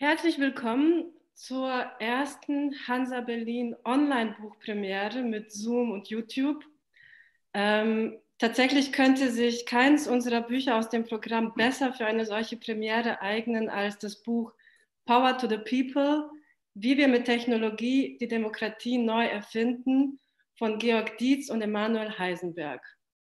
Herzlich willkommen zur ersten Hansa Berlin Online-Buchpremiere mit Zoom und YouTube. Tatsächlich könnte sich keins unserer Bücher aus dem Programm besser für eine solche Premiere eignen als das Buch Power to the People, wie wir mit Technologie die Demokratie neu erfinden von Georg Dietz und Emanuel Heisenberg.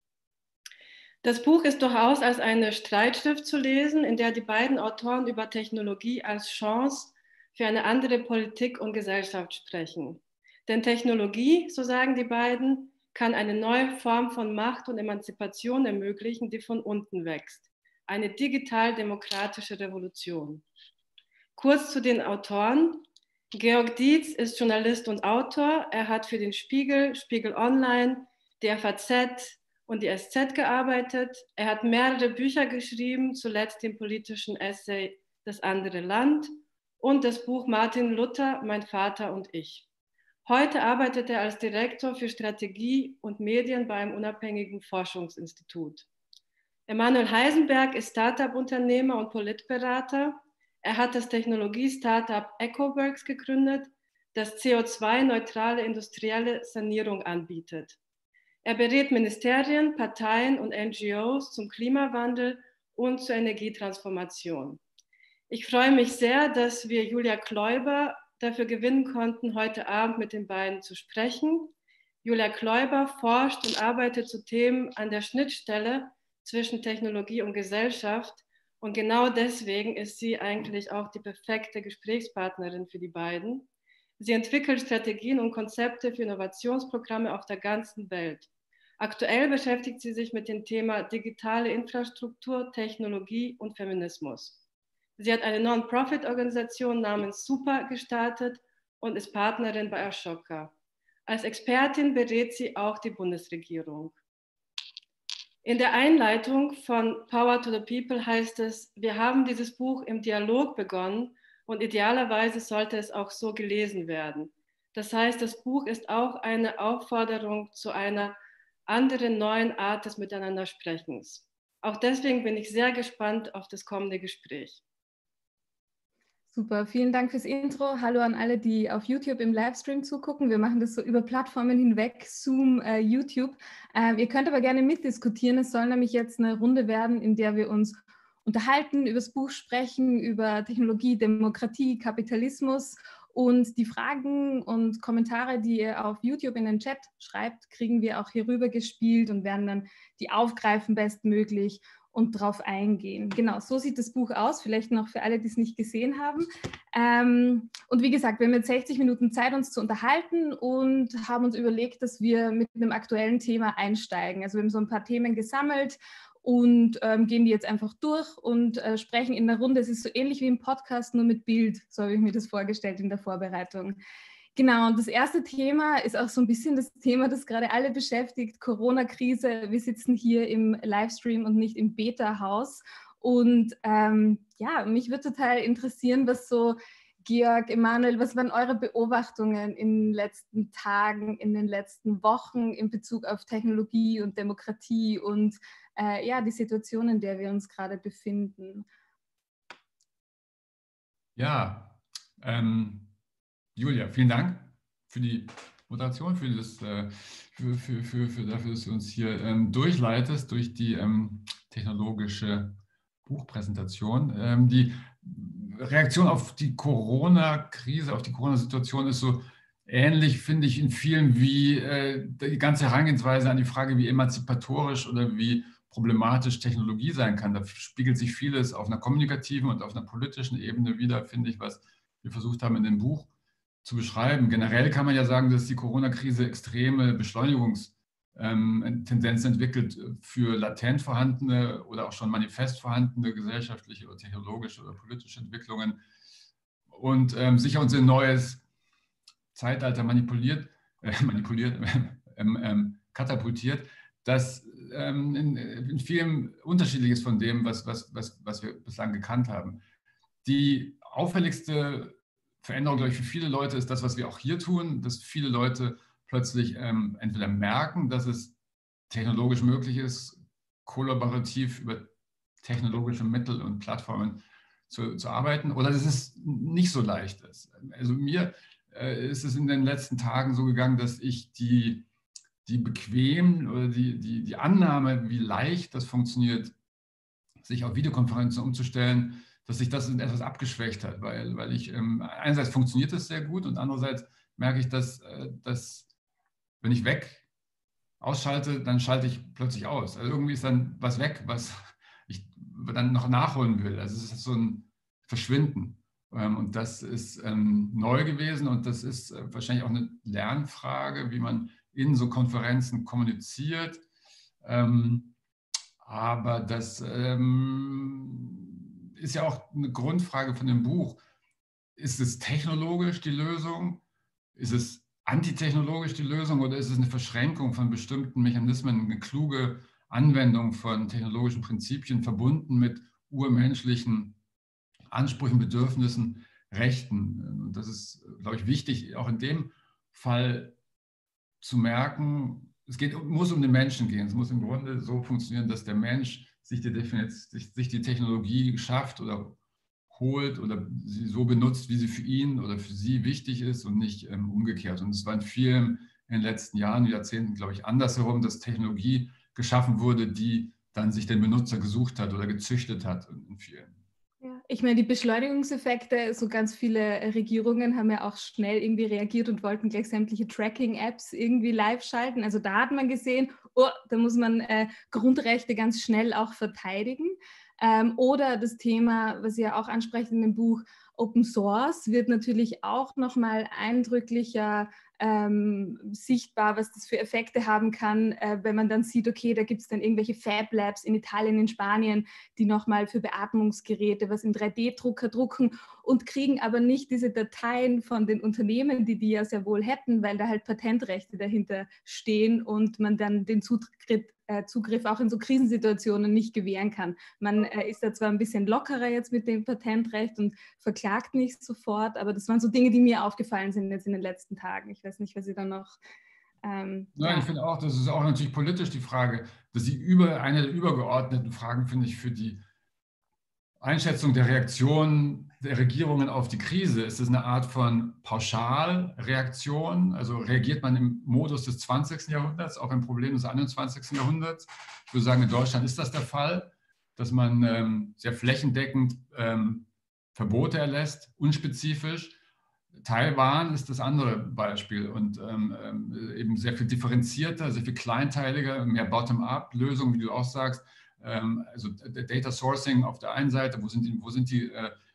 Das Buch ist durchaus als eine Streitschrift zu lesen, in der die beiden Autoren über Technologie als Chance für eine andere Politik und Gesellschaft sprechen. Denn Technologie, so sagen die beiden, kann eine neue Form von Macht und Emanzipation ermöglichen, die von unten wächst. Eine digital-demokratische Revolution. Kurz zu den Autoren. Georg Dietz ist Journalist und Autor. Er hat für den Spiegel, Spiegel Online, die FAZ und die SZ gearbeitet. Er hat mehrere Bücher geschrieben, zuletzt den politischen Essay Das andere Land und das Buch Martin Luther, Mein Vater und ich. Heute arbeitet er als Direktor für Strategie und Medien bei einem unabhängigen Forschungsinstitut. Emanuel Heisenberg ist Startup-Unternehmer und Politberater. Er hat das Technologie-Startup EcoWorks gegründet, das CO2-neutrale industrielle Sanierung anbietet. Er berät Ministerien, Parteien und NGOs zum Klimawandel und zur Energietransformation. Ich freue mich sehr, dass wir Julia Kleuber dafür gewinnen konnten, heute Abend mit den beiden zu sprechen. Julia Kleuber forscht und arbeitet zu Themen an der Schnittstelle zwischen Technologie und Gesellschaft. Und genau deswegen ist sie eigentlich auch die perfekte Gesprächspartnerin für die beiden. Sie entwickelt Strategien und Konzepte für Innovationsprogramme auf der ganzen Welt. Aktuell beschäftigt sie sich mit dem Thema digitale Infrastruktur, Technologie und Feminismus. Sie hat eine Non-Profit-Organisation namens Super gestartet und ist Partnerin bei Ashoka. Als Expertin berät sie auch die Bundesregierung. In der Einleitung von Power to the People heißt es, wir haben dieses Buch im Dialog begonnen und idealerweise sollte es auch so gelesen werden. Das heißt, das Buch ist auch eine Aufforderung zu einer anderen neuen Art des Miteinandersprechens. Auch deswegen bin ich sehr gespannt auf das kommende Gespräch. Super, vielen Dank fürs Intro. Hallo an alle, die auf YouTube im Livestream zugucken. Wir machen das so über Plattformen hinweg, Zoom, YouTube. Ihr könnt aber gerne mitdiskutieren. Es soll nämlich jetzt eine Runde werden, in der wir uns unterhalten, über das Buch sprechen, über Technologie, Demokratie, Kapitalismus. Und die Fragen und Kommentare, die ihr auf YouTube in den Chat schreibt, kriegen wir auch hier rüber gespielt und werden dann die aufgreifen bestmöglich und drauf eingehen. Genau, so sieht das Buch aus, vielleicht noch für alle, die es nicht gesehen haben. Und wie gesagt, wir haben jetzt 60 Minuten Zeit, uns zu unterhalten und haben uns überlegt, dass wir mit einem aktuellen Thema einsteigen. Also wir haben so ein paar Themen gesammelt und gehen die jetzt einfach durch und sprechen in der Runde. Es ist so ähnlich wie im Podcast, nur mit Bild, so habe ich mir das vorgestellt in der Vorbereitung. Genau, und das erste Thema ist auch so ein bisschen das Thema, das gerade alle beschäftigt, Corona-Krise. Wir sitzen hier im Livestream und nicht im Beta-Haus. Und ja, mich würde total interessieren, was so, Georg, Emanuel, was waren eure Beobachtungen in den letzten Tagen, in den letzten Wochen in Bezug auf Technologie und Demokratie und ja, die Situation, in der wir uns gerade befinden? Ja, Julia, vielen Dank für die Moderation, für dafür, dass du uns hier durchleitest durch die technologische Buchpräsentation. Die Reaktion auf die Corona-Krise, auf die Corona-Situation ist so ähnlich, finde ich, in vielen wie die ganze Herangehensweise an die Frage, wie emanzipatorisch oder wie problematisch Technologie sein kann. Da spiegelt sich vieles auf einer kommunikativen und auf einer politischen Ebene wieder, finde ich, was wir versucht haben in dem Buch zu beschreiben. Generell kann man ja sagen, dass die Corona-Krise extreme Beschleunigungstendenzen entwickelt für latent vorhandene oder auch schon manifest vorhandene gesellschaftliche oder technologische oder politische Entwicklungen und sicher uns in ein neues Zeitalter katapultiert, das in vielem unterschiedlich ist von dem, was wir bislang gekannt haben. Die auffälligste Veränderung, glaube ich, für viele Leute ist das, was wir auch hier tun, dass viele Leute plötzlich entweder merken, dass es technologisch möglich ist, kollaborativ über technologische Mittel und Plattformen zu arbeiten oder dass es nicht so leicht ist. Also mir ist es in den letzten Tagen so gegangen, dass ich die bequem oder die Annahme, wie leicht das funktioniert, sich auf Videokonferenzen umzustellen, dass sich das etwas abgeschwächt hat, weil ich einerseits funktioniert das sehr gut und andererseits merke ich, dass wenn ich ausschalte, dann schalte ich plötzlich aus. Also irgendwie ist dann was weg, was ich dann noch nachholen will. Also es ist so ein Verschwinden. Und das ist neu gewesen und das ist wahrscheinlich auch eine Lernfrage, wie man in so Konferenzen kommuniziert. Aber das ist ja auch eine Grundfrage von dem Buch. Ist es technologisch die Lösung? Ist es antitechnologisch die Lösung oder ist es eine Verschränkung von bestimmten Mechanismen, eine kluge Anwendung von technologischen Prinzipien verbunden mit urmenschlichen Ansprüchen, Bedürfnissen, Rechten? Und das ist, glaube ich, wichtig, auch in dem Fall zu merken, muss um den Menschen gehen. Es muss im Grunde so funktionieren, dass der Mensch sich die Technologie schafft oder holt oder sie so benutzt, wie sie für ihn oder für sie wichtig ist und nicht umgekehrt. Und es war in vielen in den letzten Jahren, Jahrzehnten, glaube ich, andersherum, dass Technologie geschaffen wurde, die dann sich den Benutzer gesucht hat oder gezüchtet hat in vielen. Ja, ich meine, die Beschleunigungseffekte, so ganz viele Regierungen haben ja auch schnell irgendwie reagiert und wollten gleich sämtliche Tracking-Apps irgendwie live schalten. Also da hat man gesehen, oh, da muss man Grundrechte ganz schnell auch verteidigen. Oder das Thema, was Sie ja auch ansprechen in dem Buch, Open Source wird natürlich auch nochmal eindrücklicher sichtbar, was das für Effekte haben kann, wenn man dann sieht, okay, da gibt es dann irgendwelche Fab Labs in Italien, in Spanien, die nochmal für Beatmungsgeräte was im 3D-Drucker drucken und kriegen aber nicht diese Dateien von den Unternehmen, die ja sehr wohl hätten, weil da halt Patentrechte dahinter stehen und man dann den Zugriff auch in so Krisensituationen nicht gewähren kann. Man ist da zwar ein bisschen lockerer jetzt mit dem Patentrecht und verklagt nicht sofort, aber das waren so Dinge, die mir aufgefallen sind jetzt in den letzten Tagen. Ich weiß nicht, was Sie da noch... Nein, ich finde auch, das ist auch natürlich politisch die Frage, dass eine der übergeordneten Fragen, finde ich, für die Einschätzung der Reaktion der Regierungen auf die Krise. Ist es eine Art von Pauschalreaktion? Also reagiert man im Modus des 20. Jahrhunderts auf ein Problem des 21. Jahrhunderts? Ich würde sagen, in Deutschland ist das der Fall, dass man sehr flächendeckend Verbote erlässt, unspezifisch. Taiwan ist das andere Beispiel und eben sehr viel differenzierter, sehr viel kleinteiliger, mehr Bottom-up-Lösungen, wie du auch sagst. Also Data Sourcing auf der einen Seite, wo sind die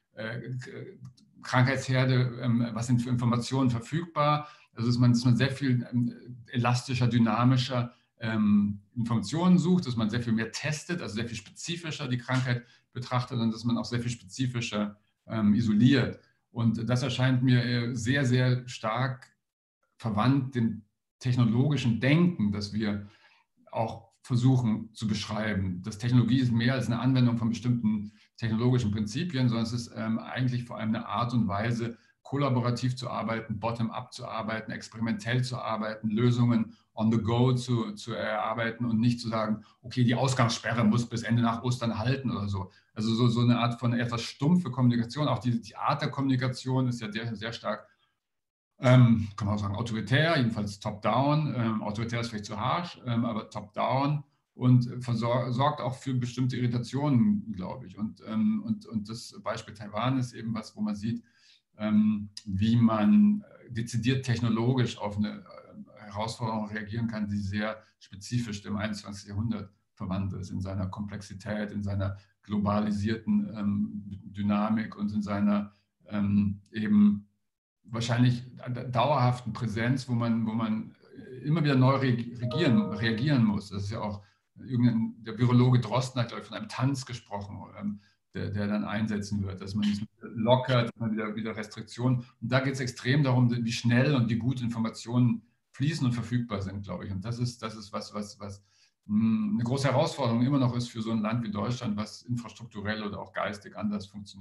Krankheitsherde, was sind für Informationen verfügbar? Also dass man sehr viel elastischer, dynamischer Informationen sucht, dass man sehr viel mehr testet, also sehr viel spezifischer die Krankheit betrachtet und dass man auch sehr viel spezifischer isoliert. Und das erscheint mir sehr, sehr stark verwandt dem technologischen Denken, das wir auch versuchen zu beschreiben. Das Technologie ist mehr als eine Anwendung von bestimmten technologischen Prinzipien, sondern es ist eigentlich vor allem eine Art und Weise, kollaborativ zu arbeiten, bottom-up zu arbeiten, experimentell zu arbeiten, Lösungen on the go zu erarbeiten und nicht zu sagen, okay, die Ausgangssperre muss bis Ende nach Ostern halten oder so. Also so eine Art von etwas stumpfe Kommunikation. Auch die Art der Kommunikation ist ja sehr, sehr stark, kann man auch sagen, autoritär, jedenfalls top-down. Autoritär ist vielleicht zu harsch, aber top-down und sorgt auch für bestimmte Irritationen, glaube ich. Und das Beispiel Taiwan ist eben was, wo man sieht, wie man dezidiert technologisch auf eine Herausforderung reagieren kann, die sehr spezifisch dem 21. Jahrhundert verwandt ist, in seiner Komplexität, in seiner globalisierten Dynamik und in seiner eben wahrscheinlich dauerhaften Präsenz, wo man immer wieder neu reagieren muss. Das ist ja auch der Virologe Drosten hat, glaube ich, von einem Tanz gesprochen, der dann einsetzen wird, dass man es lockert, dass man wieder Restriktionen. Und da geht es extrem darum, wie schnell und wie gut Informationen fließen und verfügbar sind, glaube ich. Und das ist was eine große Herausforderung immer noch ist für so ein Land wie Deutschland, was infrastrukturell oder auch geistig anders funktioniert.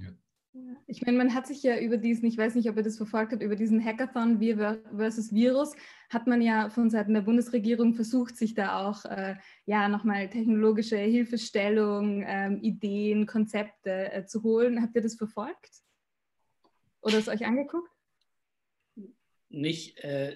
Ich meine, man hat sich ja über diesen, ich weiß nicht, ob ihr das verfolgt habt, über diesen Hackathon Wir versus Virus, hat man ja von Seiten der Bundesregierung versucht, sich da auch nochmal technologische Hilfestellung, Ideen, Konzepte zu holen. Habt ihr das verfolgt oder es euch angeguckt? Nicht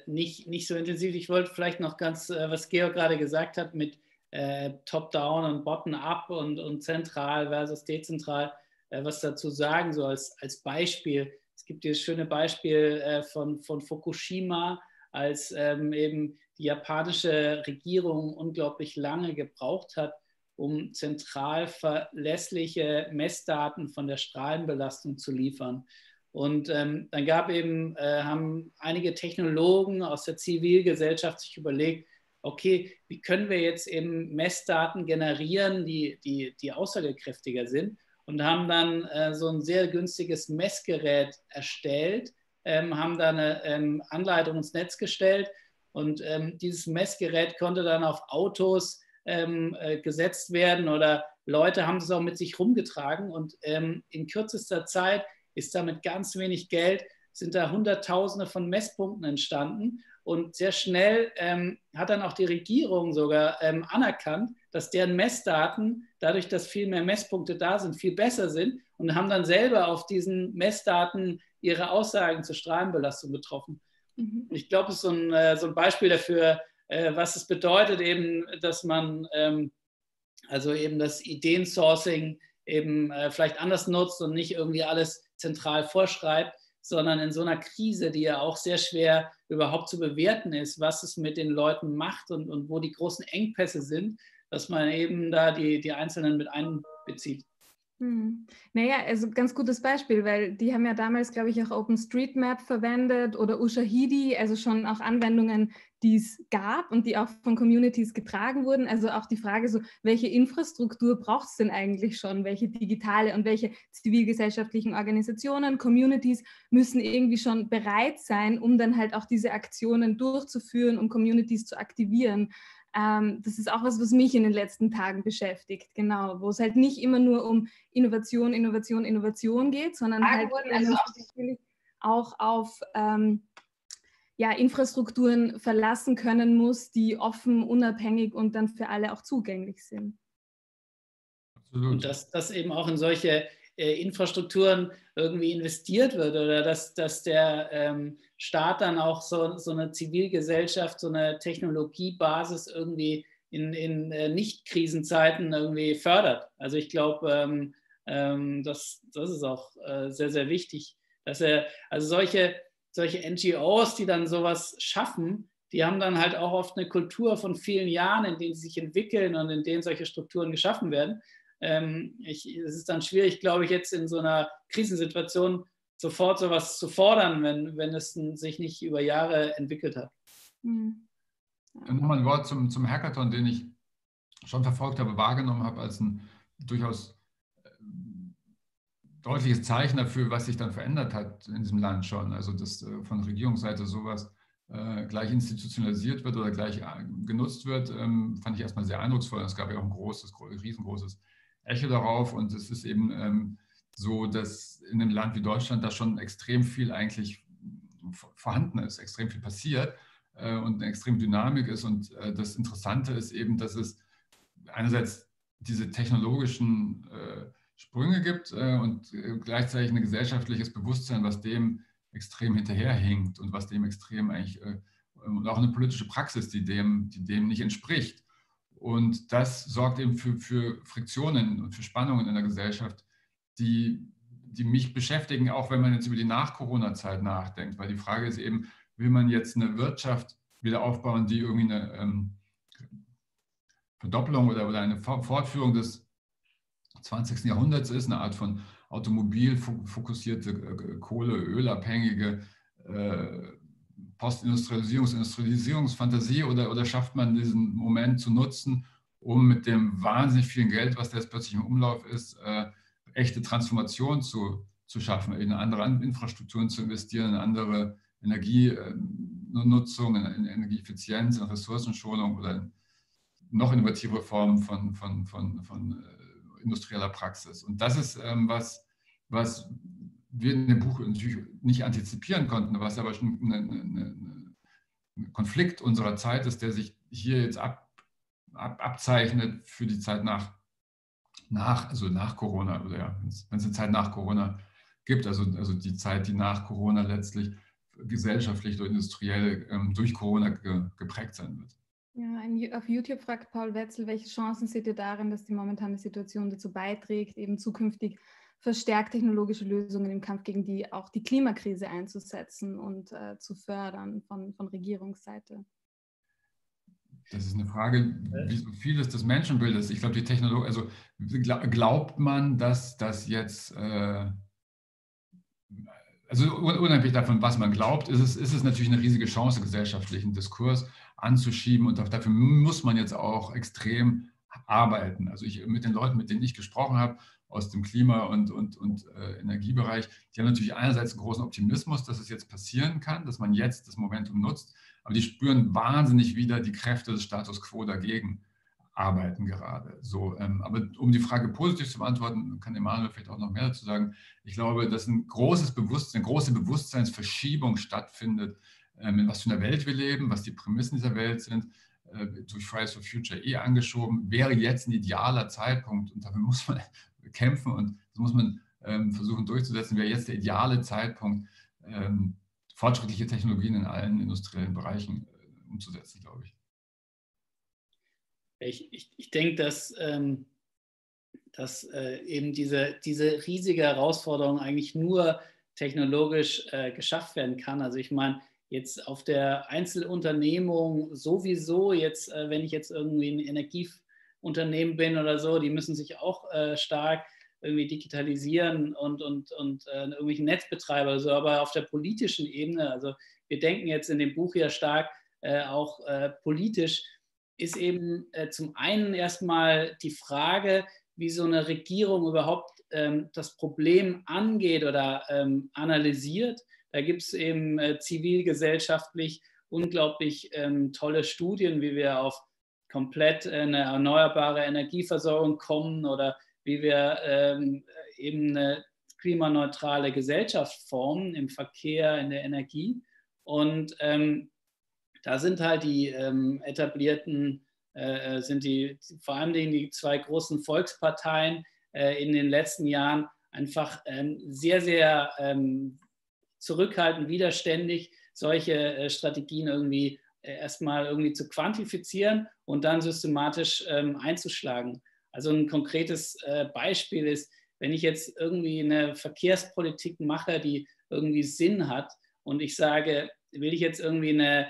so intensiv. Ich wollte vielleicht noch ganz, was Georg gerade gesagt hat, mit Top-Down und Bottom-up und zentral versus dezentral, was dazu sagen, so als Beispiel. Es gibt dieses schöne Beispiel von Fukushima, als eben die japanische Regierung unglaublich lange gebraucht hat, um zentral verlässliche Messdaten von der Strahlenbelastung zu liefern. Und dann haben einige Technologen aus der Zivilgesellschaft sich überlegt, okay, wie können wir jetzt eben Messdaten generieren, die aussagekräftiger sind, und haben dann so ein sehr günstiges Messgerät erstellt, haben da eine Anleitung ins Netz gestellt, und dieses Messgerät konnte dann auf Autos gesetzt werden, oder Leute haben es auch mit sich rumgetragen, und in kürzester Zeit ist da mit ganz wenig Geld, sind da Hunderttausende von Messpunkten entstanden, und sehr schnell hat dann auch die Regierung sogar anerkannt, dass deren Messdaten, dadurch, dass viel mehr Messpunkte da sind, viel besser sind, und haben dann selber auf diesen Messdaten ihre Aussagen zur Strahlenbelastung getroffen. Mhm. Ich glaube, es ist so ein Beispiel dafür, was es bedeutet, eben, dass man also eben das Ideensourcing eben vielleicht anders nutzt und nicht irgendwie alles zentral vorschreibt, sondern in so einer Krise, die ja auch sehr schwer überhaupt zu bewerten ist, was es mit den Leuten macht und wo die großen Engpässe sind, dass man eben da die Einzelnen mit einbezieht. Naja, also ganz gutes Beispiel, weil die haben ja damals, glaube ich, auch OpenStreetMap verwendet oder Ushahidi, also schon auch Anwendungen, die es gab und die auch von Communities getragen wurden. Also auch die Frage so, welche Infrastruktur braucht es denn eigentlich schon? Welche digitale und welche zivilgesellschaftlichen Organisationen, Communities müssen irgendwie schon bereit sein, um dann halt auch diese Aktionen durchzuführen, um Communities zu aktivieren. Das ist auch was mich in den letzten Tagen beschäftigt, genau, wo es halt nicht immer nur um Innovation geht, sondern halt auch auf Infrastrukturen verlassen können muss, die offen, unabhängig und dann für alle auch zugänglich sind. Absolut. Und dass eben auch in solche Infrastrukturen irgendwie investiert wird, oder dass der Staat dann auch so eine Zivilgesellschaft, so eine Technologiebasis irgendwie in Nicht-Krisenzeiten irgendwie fördert. Also ich glaube, das ist auch sehr, sehr wichtig, dass also solche NGOs, die dann sowas schaffen, die haben dann halt auch oft eine Kultur von vielen Jahren, in denen sie sich entwickeln und in denen solche Strukturen geschaffen werden. Es ist dann schwierig, glaube ich, jetzt in so einer Krisensituation sofort sowas zu fordern, wenn es sich nicht über Jahre entwickelt hat. Dann nochmal ein Wort zum Hackathon, den ich schon verfolgt habe, wahrgenommen habe als ein durchaus deutliches Zeichen dafür, was sich dann verändert hat in diesem Land schon. Also dass von Regierungsseite sowas gleich institutionalisiert wird oder gleich genutzt wird, fand ich erstmal sehr eindrucksvoll. Es gab ja auch ein riesengroßes Echo darauf, und es ist eben so, dass in einem Land wie Deutschland da schon extrem viel eigentlich vorhanden ist, extrem viel passiert und eine extreme Dynamik ist, und das Interessante ist eben, dass es einerseits diese technologischen Sprünge gibt und gleichzeitig ein gesellschaftliches Bewusstsein, was dem extrem hinterherhinkt und was dem extrem eigentlich und auch eine politische Praxis, die dem nicht entspricht. Und das sorgt eben für Friktionen und für Spannungen in der Gesellschaft, die mich beschäftigen, auch wenn man jetzt über die Nach-Corona-Zeit nachdenkt. Weil die Frage ist eben, will man jetzt eine Wirtschaft wieder aufbauen, die irgendwie eine Verdoppelung oder eine Fortführung des 20. Jahrhunderts ist, eine Art von automobilfokussierte, Kohle-, ölabhängige Postindustrialisierungsfantasie, oder schafft man diesen Moment zu nutzen, um mit dem wahnsinnig vielen Geld, was da jetzt plötzlich im Umlauf ist, echte Transformation zu schaffen, in andere Infrastrukturen zu investieren, in andere Energienutzung, in Energieeffizienz, in Ressourcenschonung oder noch innovative Formen von industrieller Praxis. Und das ist was wir in dem Buch natürlich nicht antizipieren konnten, was aber schon ein Konflikt unserer Zeit ist, der sich hier jetzt abzeichnet für die Zeit nach Corona, oder ja, wenn es eine Zeit nach Corona gibt, also die Zeit, die nach Corona letztlich gesellschaftlich oder industriell durch Corona geprägt sein wird. Ja, auf YouTube fragt Paul Wetzel, welche Chancen seht ihr darin, dass die momentane Situation dazu beiträgt, eben zukünftig verstärkt technologische Lösungen im Kampf gegen auch die Klimakrise einzusetzen und zu fördern von Regierungsseite? Das ist eine Frage, wie so vieles des Menschenbildes. Ich glaube, die Technologie, also glaubt man, dass das jetzt, also unabhängig davon, was man glaubt, ist es natürlich eine riesige Chance, gesellschaftlichen Diskurs anzuschieben, und dafür muss man jetzt auch extrem arbeiten. Also mit den Leuten, mit denen ich gesprochen habe, aus dem Klima- und Energiebereich, die haben natürlich einerseits einen großen Optimismus, dass es jetzt passieren kann, dass man jetzt das Momentum nutzt, aber die spüren wahnsinnig wieder die Kräfte des Status quo dagegen arbeiten gerade. So, aber um die Frage positiv zu beantworten, kann Emanuel vielleicht auch noch mehr dazu sagen. Ich glaube, dass eine große Bewusstseinsverschiebung stattfindet, in was für einer Welt wir leben, was die Prämissen dieser Welt sind, durch Fridays for Future angeschoben, wäre jetzt ein idealer Zeitpunkt, und dafür muss man kämpfen und das muss man versuchen durchzusetzen, wäre jetzt der ideale Zeitpunkt, fortschrittliche Technologien in allen industriellen Bereichen umzusetzen, glaube ich. Ich denke, dass eben diese riesige Herausforderung eigentlich nur technologisch geschafft werden kann. Also ich meine, jetzt auf der Einzelunternehmung sowieso, jetzt, wenn ich jetzt irgendwie ein Energieunternehmen bin oder so, die müssen sich auch stark irgendwie digitalisieren und irgendwelche Netzbetreiber oder so, aber auf der politischen Ebene, also wir denken jetzt in dem Buch ja stark auch politisch, ist eben zum einen erstmal die Frage, wie so eine Regierung überhaupt das Problem angeht oder analysiert. Da gibt es eben zivilgesellschaftlich unglaublich tolle Studien, wie wir auf komplett eine erneuerbare Energieversorgung kommen oder wie wir eben eine klimaneutrale Gesellschaft formen im Verkehr, in der Energie. Und da sind halt die etablierten, vor allem die zwei großen Volksparteien in den letzten Jahren einfach sehr, sehr zurückhaltend, widerständig, solche Strategien irgendwie erstmal irgendwie zu quantifizieren und dann systematisch einzuschlagen. Also ein konkretes Beispiel ist, wenn ich jetzt irgendwie eine Verkehrspolitik mache, die irgendwie Sinn hat und ich sage, will ich jetzt irgendwie eine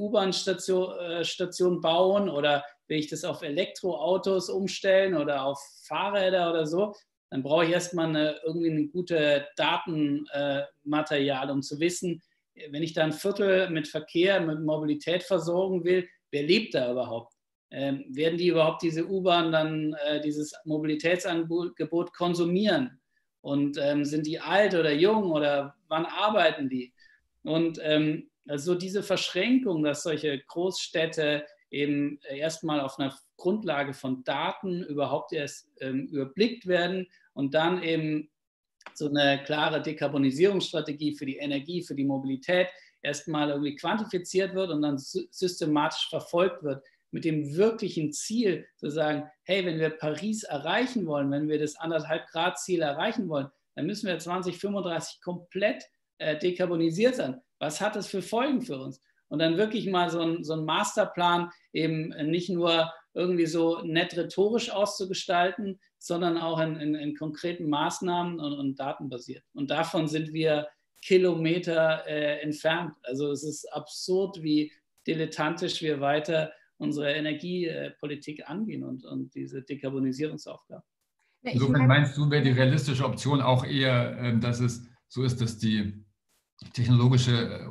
U-Bahn-Station bauen oder will ich das auf Elektroautos umstellen oder auf Fahrräder oder so, dann brauche ich erstmal irgendwie ein gutes Datenmaterial, um zu wissen, wenn ich da ein Viertel mit Verkehr, mit Mobilität versorgen will, wer lebt da überhaupt? Werden die überhaupt diese U-Bahn dann, dieses Mobilitätsangebot konsumieren? Und sind die alt oder jung oder wann arbeiten die? Und also diese Verschränkung, dass solche Großstädte eben erstmal auf einer Grundlage von Daten überhaupt erst überblickt werden und dann eben so eine klare Dekarbonisierungsstrategie für die Energie, für die Mobilität erstmal irgendwie quantifiziert wird und dann systematisch verfolgt wird mit dem wirklichen Ziel zu sagen, hey, wenn wir Paris erreichen wollen, wenn wir das 1,5 Grad Ziel erreichen wollen, dann müssen wir 2035 komplett dekarbonisiert sein. Was hat das für Folgen für uns? Und dann wirklich mal so ein Masterplan eben nicht nur irgendwie so nett rhetorisch auszugestalten, sondern auch in konkreten Maßnahmen und datenbasiert. Und davon sind wir Kilometer entfernt. Also es ist absurd, wie dilettantisch wir weiter unsere Energiepolitik angehen und diese Dekarbonisierungsaufgabe. Insofern meinst du, wäre die realistische Option auch eher, dass es so ist, dass die technologische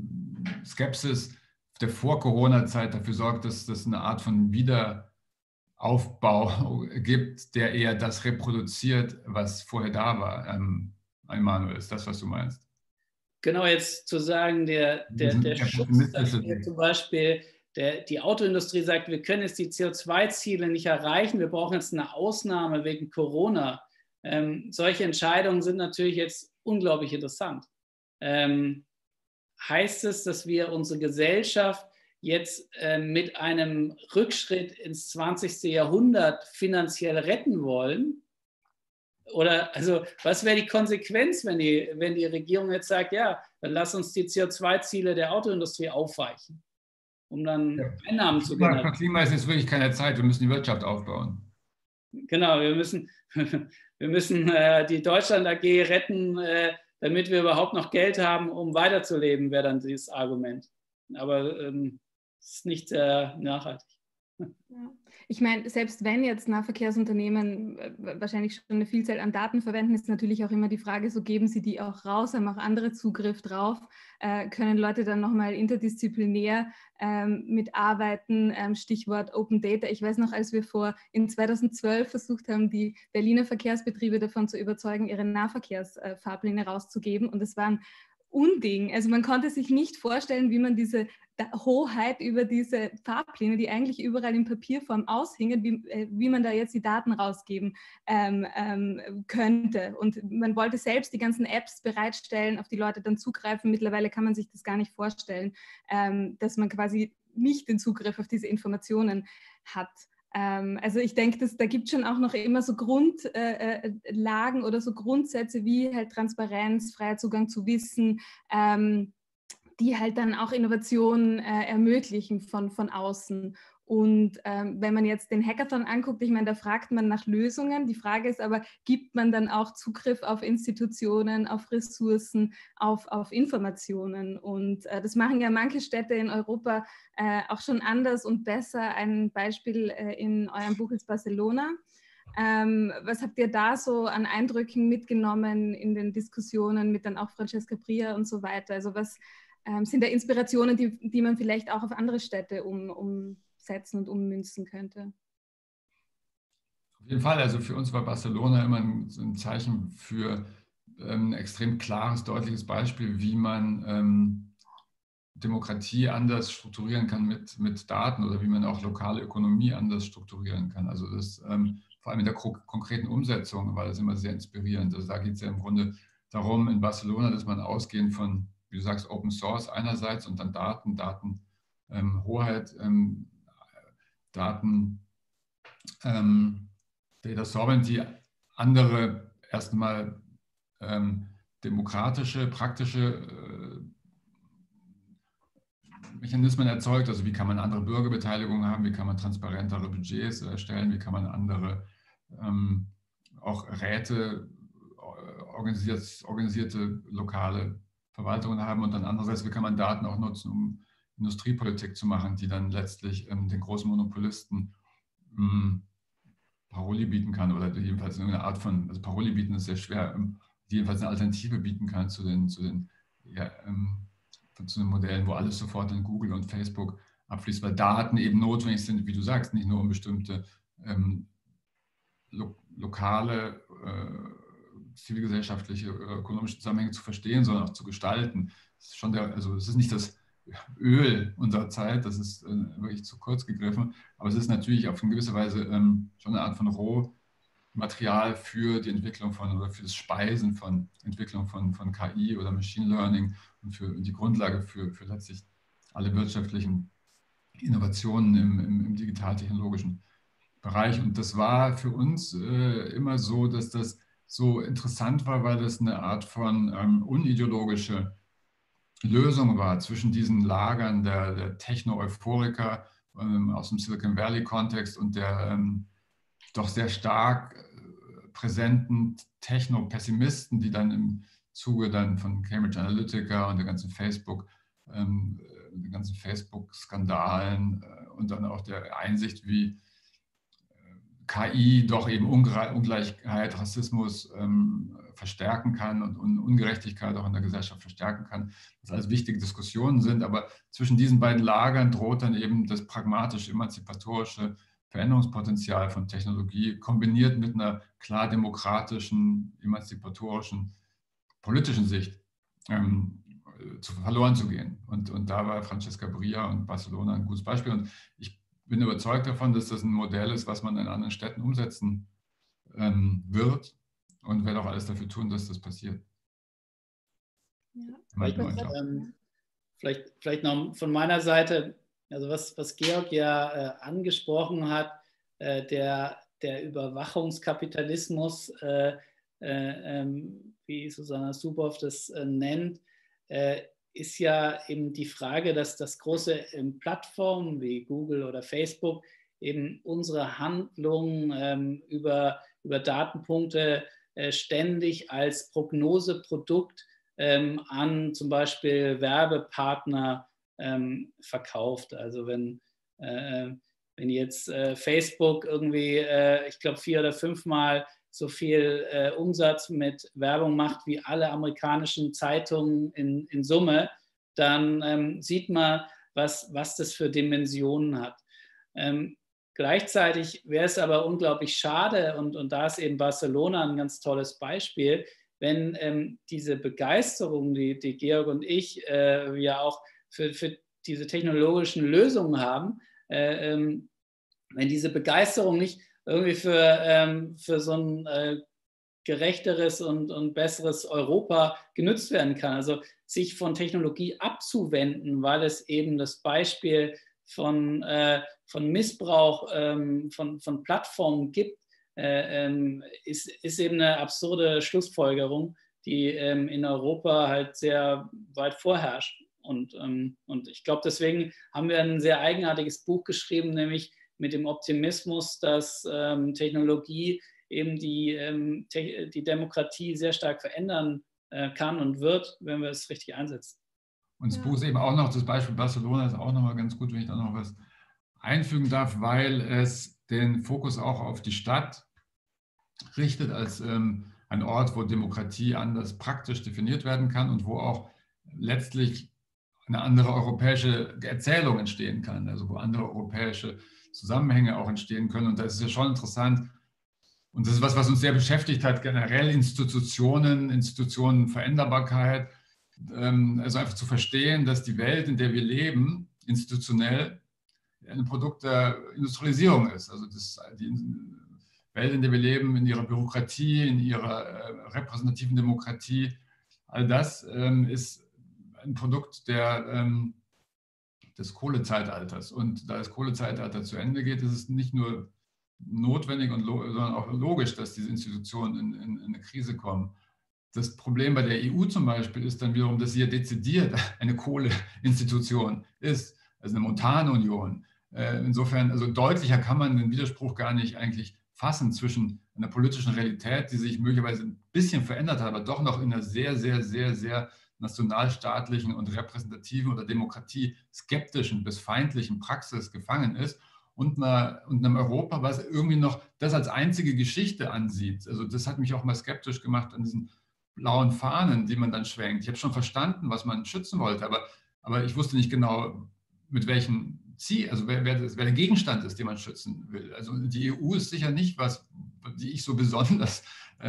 Skepsis der Vor-Corona-Zeit dafür sorgt, dass es eine Art von Wiederaufbau gibt, der eher das reproduziert, was vorher da war. Emanuel, ist das, was du meinst? Genau, jetzt zu sagen, der Schutz, dass wir zum Beispiel die Autoindustrie sagt, wir können jetzt die CO2-Ziele nicht erreichen, wir brauchen jetzt eine Ausnahme wegen Corona. Solche Entscheidungen sind natürlich jetzt unglaublich interessant. Heißt es, dass wir unsere Gesellschaft jetzt mit einem Rückschritt ins 20. Jahrhundert finanziell retten wollen? Oder also, was wäre die Konsequenz, wenn die Regierung jetzt sagt, ja, dann lass uns die CO2-Ziele der Autoindustrie aufweichen, um dann Einnahmen zu generieren? Für Klima ist jetzt wirklich keine Zeit, wir müssen die Wirtschaft aufbauen. Genau, wir müssen die Deutschland AG retten, damit wir überhaupt noch Geld haben, um weiterzuleben, wäre dann dieses Argument. Aber es ist nicht sehr nachhaltig. Ja. Ich meine, selbst wenn jetzt Nahverkehrsunternehmen wahrscheinlich schon eine Vielzahl an Daten verwenden, ist natürlich auch immer die Frage, so geben sie die auch raus, haben auch andere Zugriff drauf, können Leute dann nochmal interdisziplinär mitarbeiten, Stichwort Open Data. Ich weiß noch, als wir in 2012 versucht haben, die Berliner Verkehrsbetriebe davon zu überzeugen, ihre Nahverkehrsfahrpläne rauszugeben, und es waren Unding. Also man konnte sich nicht vorstellen, wie man diese Hoheit über diese Fahrpläne, die eigentlich überall in Papierform aushingen, wie man da jetzt die Daten rausgeben könnte. Und man wollte selbst die ganzen Apps bereitstellen, auf die Leute dann zugreifen. Mittlerweile kann man sich das gar nicht vorstellen, dass man quasi nicht den Zugriff auf diese Informationen hat. Also ich denke, da gibt es schon auch noch immer so Grundlagen oder so Grundsätze wie halt Transparenz, freier Zugang zu Wissen, die halt dann auch Innovationen ermöglichen von außen. Und wenn man jetzt den Hackathon anguckt, ich meine, da fragt man nach Lösungen. Die Frage ist aber, gibt man dann auch Zugriff auf Institutionen, auf Ressourcen, auf Informationen? Und das machen ja manche Städte in Europa auch schon anders und besser. Ein Beispiel in eurem Buch ist Barcelona. Was habt ihr da so an Eindrücken mitgenommen in den Diskussionen mit dann auch Francesca Bria und so weiter? Also was sind da Inspirationen, die man vielleicht auch auf andere Städte umsetzen und ummünzen könnte? Auf jeden Fall, also für uns war Barcelona immer ein Zeichen für ein extrem klares, deutliches Beispiel, wie man Demokratie anders strukturieren kann mit Daten oder wie man auch lokale Ökonomie anders strukturieren kann. Also das vor allem in der konkreten Umsetzung war das immer sehr inspirierend. Also da geht es ja im Grunde darum in Barcelona, dass man ausgehend von, wie du sagst, Open Source einerseits und dann Datenhoheit, Data Sovereignty, andere erstmal demokratische, praktische Mechanismen erzeugt. Also wie kann man andere Bürgerbeteiligung haben, wie kann man transparentere Budgets erstellen, wie kann man andere auch Räte, organisierte lokale Verwaltungen haben, und dann andererseits, wie kann man Daten auch nutzen, um Industriepolitik zu machen, die dann letztlich den großen Monopolisten Paroli bieten kann oder jedenfalls eine Art von, also Paroli bieten ist sehr schwer, die jedenfalls eine Alternative bieten kann zu den Modellen, wo alles sofort in Google und Facebook abfließt, weil Daten eben notwendig sind, wie du sagst, nicht nur um bestimmte lokale, zivilgesellschaftliche, ökonomische Zusammenhänge zu verstehen, sondern auch zu gestalten. Das ist schon also es ist nicht das Öl unserer Zeit, das ist wirklich zu kurz gegriffen, aber es ist natürlich auf eine gewisse Weise schon eine Art von Rohmaterial für die Entwicklung oder für das Speisen von Entwicklung von KI oder Machine Learning und für die Grundlage für letztlich alle wirtschaftlichen Innovationen im digital-technologischen Bereich. Und das war für uns immer so, dass das so interessant war, weil das eine Art von unideologische Lösung war zwischen diesen Lagern der Techno-Euphoriker aus dem Silicon Valley-Kontext und der doch sehr stark präsenten Techno-Pessimisten, die dann im Zuge dann von Cambridge Analytica und den ganzen Facebook-Skandalen und dann auch der Einsicht, wie KI doch eben Ungleichheit, Rassismus verstärken kann und Ungerechtigkeit auch in der Gesellschaft verstärken kann. Das alles wichtige Diskussionen sind, aber zwischen diesen beiden Lagern droht dann eben das pragmatische, emanzipatorische Veränderungspotenzial von Technologie kombiniert mit einer klar demokratischen, emanzipatorischen, politischen Sicht verloren zu gehen. Und da war Francesca Bria und Barcelona ein gutes Beispiel. Und ich bin überzeugt davon, dass das ein Modell ist, was man in anderen Städten umsetzen wird. und werde auch alles dafür tun, dass das passiert. Ja. Vielleicht noch von meiner Seite, also was Georg ja angesprochen hat, der Überwachungskapitalismus, wie Susanna Subow das nennt, ist ja eben die Frage, dass das große Plattformen wie Google oder Facebook eben unsere Handlungen über Datenpunkte ständig als Prognoseprodukt an zum Beispiel Werbepartner verkauft. Also wenn jetzt Facebook irgendwie, ich glaube, 4 oder 5 Mal so viel Umsatz mit Werbung macht wie alle amerikanischen Zeitungen in Summe, dann sieht man, was das für Dimensionen hat. Gleichzeitig wäre es aber unglaublich schade, und da ist eben Barcelona ein ganz tolles Beispiel, wenn diese Begeisterung, die Georg und ich ja auch für diese technologischen Lösungen haben, wenn diese Begeisterung nicht irgendwie für so ein gerechteres und besseres Europa genutzt werden kann. Also sich von Technologie abzuwenden, weil es eben das Beispiel von Missbrauch von Plattformen gibt, ist eben eine absurde Schlussfolgerung, die in Europa halt sehr weit vorherrscht. Und ich glaube, deswegen haben wir ein sehr eigenartiges Buch geschrieben, nämlich mit dem Optimismus, dass Technologie eben die Demokratie sehr stark verändern kann und wird, wenn wir es richtig einsetzen. Und das Buch ist eben auch noch, das Beispiel Barcelona ist auch nochmal ganz gut, wenn ich da noch was einfügen darf, weil es den Fokus auch auf die Stadt richtet als ein Ort, wo Demokratie anders praktisch definiert werden kann und wo auch letztlich eine andere europäische Erzählung entstehen kann, also wo andere europäische Zusammenhänge auch entstehen können. Und das ist ja schon interessant. Und das ist was uns sehr beschäftigt hat, generell Institutionen, Veränderbarkeit. Also einfach zu verstehen, dass die Welt, in der wir leben, institutionell ein Produkt der Industrialisierung ist. Also die Welt, in der wir leben, in ihrer Bürokratie, in ihrer repräsentativen Demokratie, all das ist ein Produkt des Kohlezeitalters. Und da das Kohlezeitalter zu Ende geht, ist es nicht nur notwendig, sondern auch logisch, dass diese Institutionen in eine Krise kommen. Das Problem bei der EU zum Beispiel ist dann wiederum, dass sie ja dezidiert eine Kohleinstitution ist, also eine Montanunion. Insofern, also deutlicher kann man den Widerspruch gar nicht eigentlich fassen zwischen einer politischen Realität, die sich möglicherweise ein bisschen verändert hat, aber doch noch in einer sehr, sehr, sehr, sehr nationalstaatlichen und repräsentativen oder demokratieskeptischen bis feindlichen Praxis gefangen ist und einem Europa, was irgendwie noch das als einzige Geschichte ansieht. Also das hat mich auch mal skeptisch gemacht an diesen blauen Fahnen, die man dann schwenkt. Ich habe schon verstanden, was man schützen wollte, aber ich wusste nicht genau, mit welchem Ziel, also wer der Gegenstand ist, den man schützen will. Also die EU ist sicher nicht was, die ich so besonders,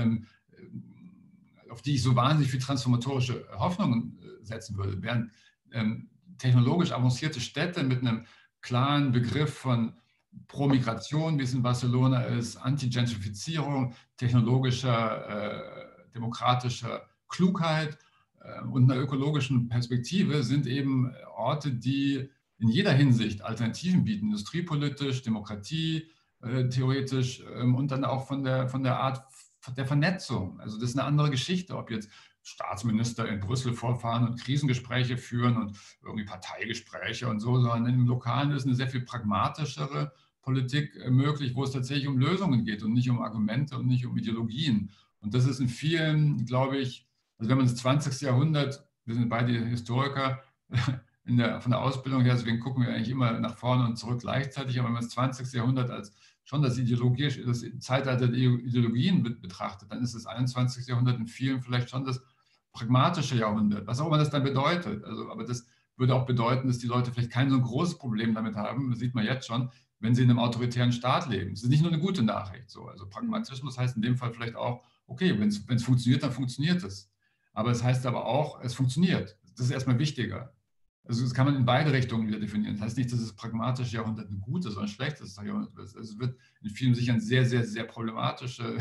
auf die ich so wahnsinnig viel transformatorische Hoffnungen setzen würde. Während technologisch avancierte Städte mit einem klaren Begriff von Pro-Migration, wie es in Barcelona ist, Anti-Gentrifizierung, technologischer demokratischer Klugheit und einer ökologischen Perspektive sind eben Orte, die in jeder Hinsicht Alternativen bieten, industriepolitisch, Demokratie, theoretisch und dann auch von der Art der Vernetzung. Also das ist eine andere Geschichte, ob jetzt Staatsminister in Brüssel vorfahren und Krisengespräche führen und irgendwie Parteigespräche und so, sondern im Lokalen ist eine sehr viel pragmatischere Politik möglich, wo es tatsächlich um Lösungen geht und nicht um Argumente und nicht um Ideologien. Und das ist in vielen, glaube ich, also wenn man das 20. Jahrhundert, wir sind beide Historiker, von der Ausbildung her, deswegen gucken wir eigentlich immer nach vorne und zurück gleichzeitig, aber wenn man das 20. Jahrhundert als schon das Zeitalter der Ideologien betrachtet, dann ist das 21. Jahrhundert in vielen vielleicht schon das pragmatische Jahrhundert, was auch immer das dann bedeutet. Also, aber das würde auch bedeuten, dass die Leute vielleicht kein so ein großes Problem damit haben, das sieht man jetzt schon, wenn sie in einem autoritären Staat leben. Das ist nicht nur eine gute Nachricht. So. Also Pragmatismus heißt in dem Fall vielleicht auch, okay, wenn es funktioniert, dann funktioniert es. Aber es heißt aber auch, es funktioniert. Das ist erstmal wichtiger. Also das kann man in beide Richtungen wieder definieren. Das heißt nicht, dass das pragmatische Jahrhundert ein gutes oder ein schlechtes Jahrhundert ist. Also es wird in vielen Sichern sehr, sehr, sehr problematische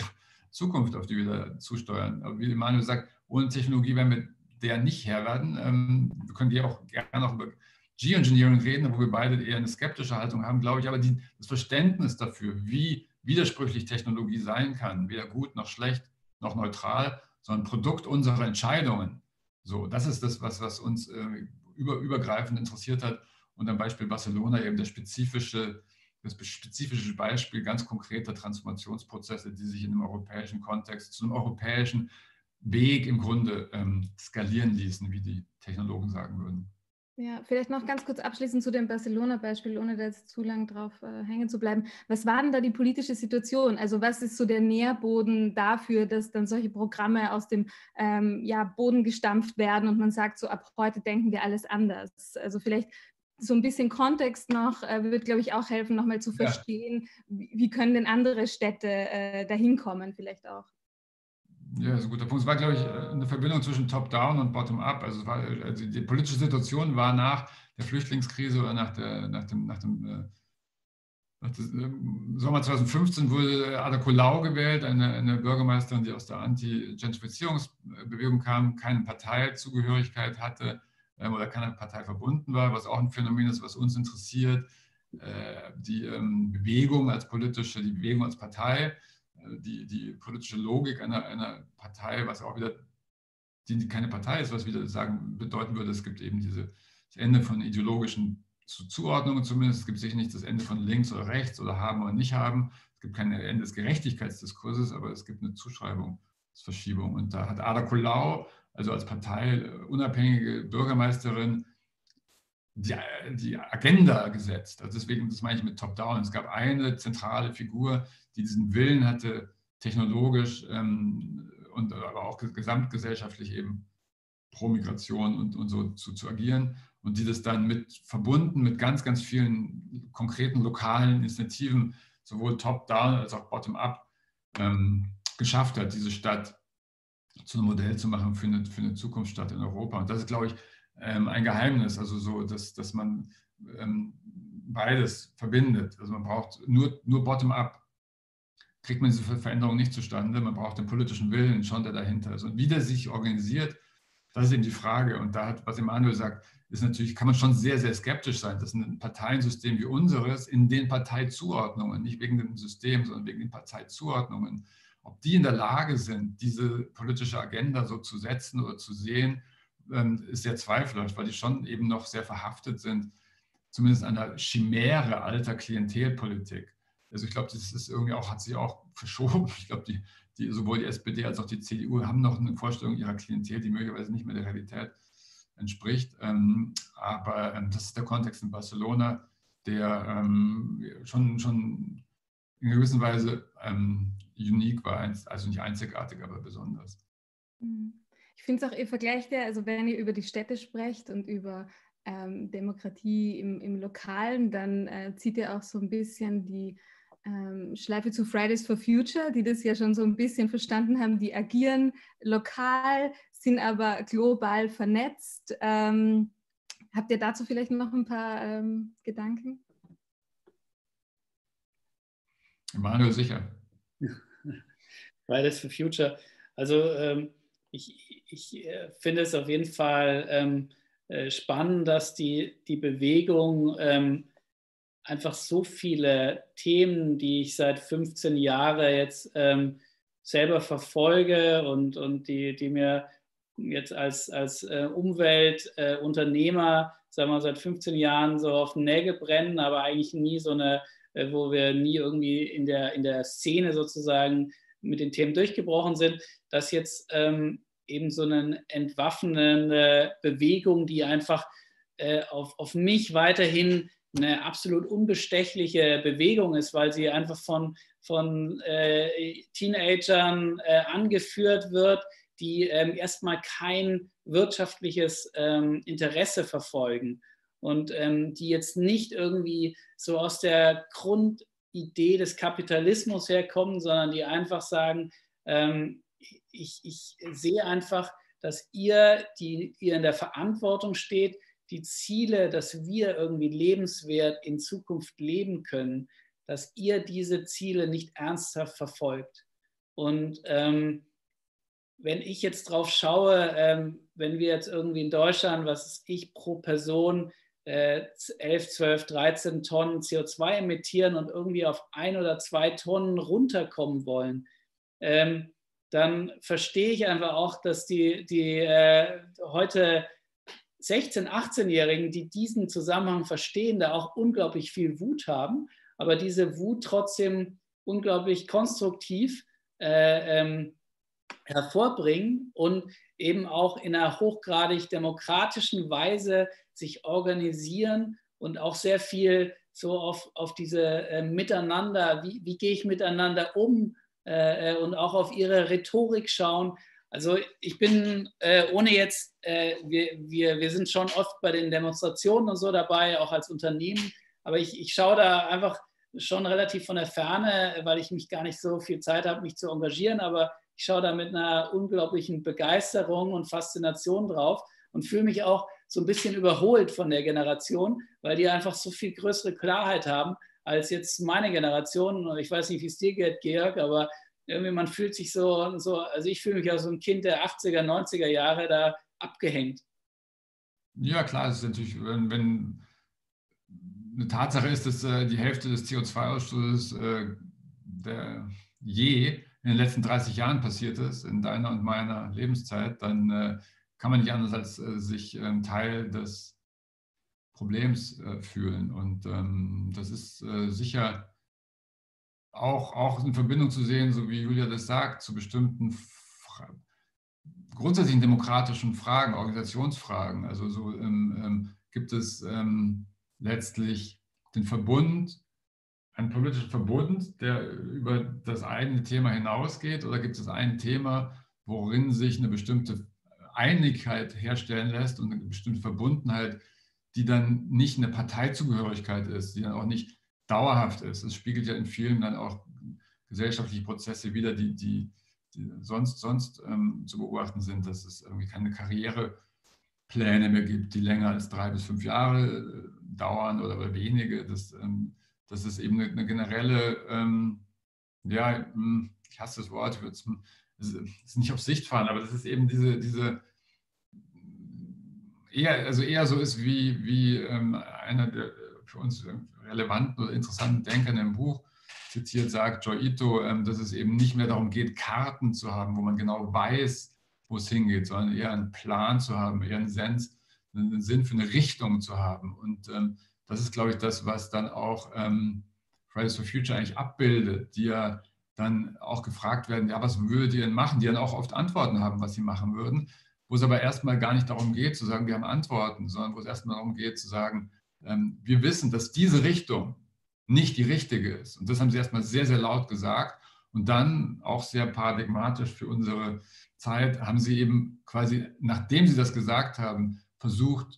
Zukunft, auf die wir da zusteuern. Aber wie Manuel sagt, ohne Technologie werden wir der nicht Herr werden. Wir können hier auch gerne noch über Geoengineering reden, wo wir beide eher eine skeptische Haltung haben, glaube ich. Aber das Verständnis dafür, wie widersprüchlich Technologie sein kann, weder gut noch schlecht noch neutral, sondern Produkt unserer Entscheidungen. So, das ist das, was uns übergreifend interessiert hat. Und am Beispiel Barcelona eben das spezifische Beispiel ganz konkreter Transformationsprozesse, die sich in einem europäischen Kontext zu einem europäischen Weg im Grunde skalieren ließen, wie die Technologen sagen würden. Ja, vielleicht noch ganz kurz abschließend zu dem Barcelona-Beispiel, ohne da jetzt zu lang drauf hängen zu bleiben. Was war denn da die politische Situation? Also was ist so der Nährboden dafür, dass dann solche Programme aus dem Boden gestampft werden und man sagt, so ab heute denken wir alles anders? Also vielleicht so ein bisschen Kontext noch, wird, glaube ich, auch helfen, nochmal zu verstehen, wie können denn andere Städte dahin kommen vielleicht auch. Ja, das ist ein guter Punkt. Es war, glaube ich, eine Verbindung zwischen Top-Down und Bottom-Up. Also die politische Situation war nach der Flüchtlingskrise oder nach dem Sommer 2015 wurde Ada Colau gewählt, eine Bürgermeisterin, die aus der Anti-Gentrifizierungsbewegung kam, keine Parteizugehörigkeit hatte oder keiner Partei verbunden war, was auch ein Phänomen ist, was uns interessiert. Die Bewegung als Partei, die politische Logik einer Partei, was auch wieder die keine Partei ist, was wieder bedeuten würde, es gibt eben das Ende von ideologischen Zuordnungen zumindest. Es gibt sicher nicht das Ende von links oder rechts oder haben oder nicht haben. Es gibt kein Ende des Gerechtigkeitsdiskurses, aber es gibt eine Zuschreibungsverschiebung. Und da hat Ada Colau, also als parteiunabhängige Bürgermeisterin, die Agenda gesetzt. Also deswegen, das meine ich mit Top-Down. Es gab eine zentrale Figur, die diesen Willen hatte, technologisch und aber auch gesamtgesellschaftlich eben pro Migration und so zu agieren und die das dann verbunden mit ganz, ganz vielen konkreten lokalen Initiativen, sowohl Top-Down als auch Bottom-Up, geschafft hat, diese Stadt zu einem Modell zu machen für eine Zukunftsstadt in Europa. Und das ist, glaube ich, ein Geheimnis, also so, dass man beides verbindet. Also man braucht nur Bottom-up, kriegt man diese Veränderung nicht zustande. Man braucht den politischen Willen schon, der dahinter ist. Und wie der sich organisiert, das ist eben die Frage. Und da was Emanuel sagt, ist natürlich, kann man schon sehr, sehr skeptisch sein, dass ein Parteiensystem wie unseres in den Parteizuordnungen, nicht wegen dem System, sondern wegen den Parteizuordnungen, ob die in der Lage sind, diese politische Agenda so zu setzen oder zu sehen, ist sehr zweifelhaft, weil die schon eben noch sehr verhaftet sind, zumindest an der Chimäre alter Klientelpolitik. Also ich glaube, das ist irgendwie auch, hat sich auch verschoben. Ich glaube, sowohl die SPD als auch die CDU haben noch eine Vorstellung ihrer Klientel, die möglicherweise nicht mehr der Realität entspricht. Aber das ist der Kontext in Barcelona, der schon in gewisser Weise unique war, also nicht einzigartig, aber besonders. Ich finde es auch, ihr vergleicht ja, also wenn ihr über die Städte sprecht und über Demokratie im Lokalen, dann zieht ihr auch so ein bisschen die Schleife zu Fridays for Future, die das ja schon so ein bisschen verstanden haben, die agieren lokal, sind aber global vernetzt. Habt ihr dazu vielleicht noch ein paar Gedanken? Emanuel, sicher. Fridays for Future. Also ich finde es auf jeden Fall spannend, dass die Bewegung einfach so viele Themen, die ich seit 15 Jahren jetzt selber verfolge und die mir jetzt als Umweltunternehmer, sagen wir, seit 15 Jahren so auf den Nägel brennen, aber eigentlich nie so eine, wo wir nie irgendwie in der Szene sozusagen mit den Themen durchgebrochen sind, dass jetzt eben so eine entwaffnende Bewegung, die einfach auf mich weiterhin eine absolut unbestechliche Bewegung ist, weil sie einfach von Teenagern angeführt wird, die erstmal kein wirtschaftliches Interesse verfolgen und die jetzt nicht irgendwie so aus der Grundidee des Kapitalismus herkommen, sondern die einfach sagen, ich sehe einfach, dass ihr in der Verantwortung steht, die Ziele, dass wir irgendwie lebenswert in Zukunft leben können, dass ihr diese Ziele nicht ernsthaft verfolgt. Und wenn ich jetzt drauf schaue, wenn wir jetzt irgendwie in Deutschland, was ist ich pro Person 11, 12, 13 Tonnen CO2 emittieren und irgendwie auf 1 oder 2 Tonnen runterkommen wollen, dann verstehe ich einfach auch, dass die heute 16-, 18-Jährigen, die diesen Zusammenhang verstehen, da auch unglaublich viel Wut haben, aber diese Wut trotzdem unglaublich konstruktiv hervorbringen und eben auch in einer hochgradig demokratischen Weise sich organisieren und auch sehr viel so auf diese Miteinander, wie gehe ich miteinander um und auch auf ihre Rhetorik schauen. Also ich bin, ohne jetzt, wir sind schon oft bei den Demonstrationen und so dabei, auch als Unternehmen, aber ich schaue da einfach schon relativ von der Ferne, weil ich mich gar nicht so viel Zeit habe, mich zu engagieren, aber ich schaue da mit einer unglaublichen Begeisterung und Faszination drauf und fühle mich auch so ein bisschen überholt von der Generation, weil die einfach so viel größere Klarheit haben als jetzt meine Generation. Ich weiß nicht, wie es dir geht, Georg, aber irgendwie man fühlt sich so, also ich fühle mich als so ein Kind der 80er, 90er Jahre da abgehängt. Ja, klar, es ist natürlich, wenn eine Tatsache ist, dass die Hälfte des CO2-Ausstoßes je in den letzten 30 Jahren passiert ist, in deiner und meiner Lebenszeit, dann kann man nicht anders als sich Teil des Problems fühlen. Und das ist sicher auch in Verbindung zu sehen, so wie Julia das sagt, zu bestimmten grundsätzlichen demokratischen Fragen, Organisationsfragen. Also so gibt es letztlich den Verbund, einen politischen Verbund, der über das eigene Thema hinausgeht, oder gibt es ein Thema, worin sich eine bestimmte Einigkeit herstellen lässt und eine bestimmte Verbundenheit, die dann nicht eine Parteizugehörigkeit ist, die dann auch nicht dauerhaft ist. Es spiegelt ja in vielen dann auch gesellschaftliche Prozesse wider, die sonst zu beobachten sind, dass es irgendwie keine Karrierepläne mehr gibt, die länger als 3 bis 5 Jahre dauern oder wenige. Das ist eben eine generelle, ja, ich hasse das Wort, es ist nicht auf Sicht fahren, aber das ist eben diese eher so ist wie einer der für uns relevanten oder interessanten Denker in dem Buch zitiert sagt, Joi Ito, dass es eben nicht mehr darum geht, Karten zu haben, wo man genau weiß, wo es hingeht, sondern eher einen Plan zu haben, eher einen Sinn für eine Richtung zu haben. Und das ist, glaube ich, das, was dann auch Fridays for Future eigentlich abbildet, die ja dann auch gefragt werden, ja, was würdet ihr denn machen? Die dann auch oft Antworten haben, was sie machen würden, wo es aber erstmal gar nicht darum geht, zu sagen, wir haben Antworten, sondern wo es erstmal darum geht, zu sagen, wir wissen, dass diese Richtung nicht die richtige ist. Und das haben sie erstmal sehr, sehr laut gesagt. Und dann auch sehr paradigmatisch für unsere Zeit haben sie eben quasi, nachdem sie das gesagt haben, versucht,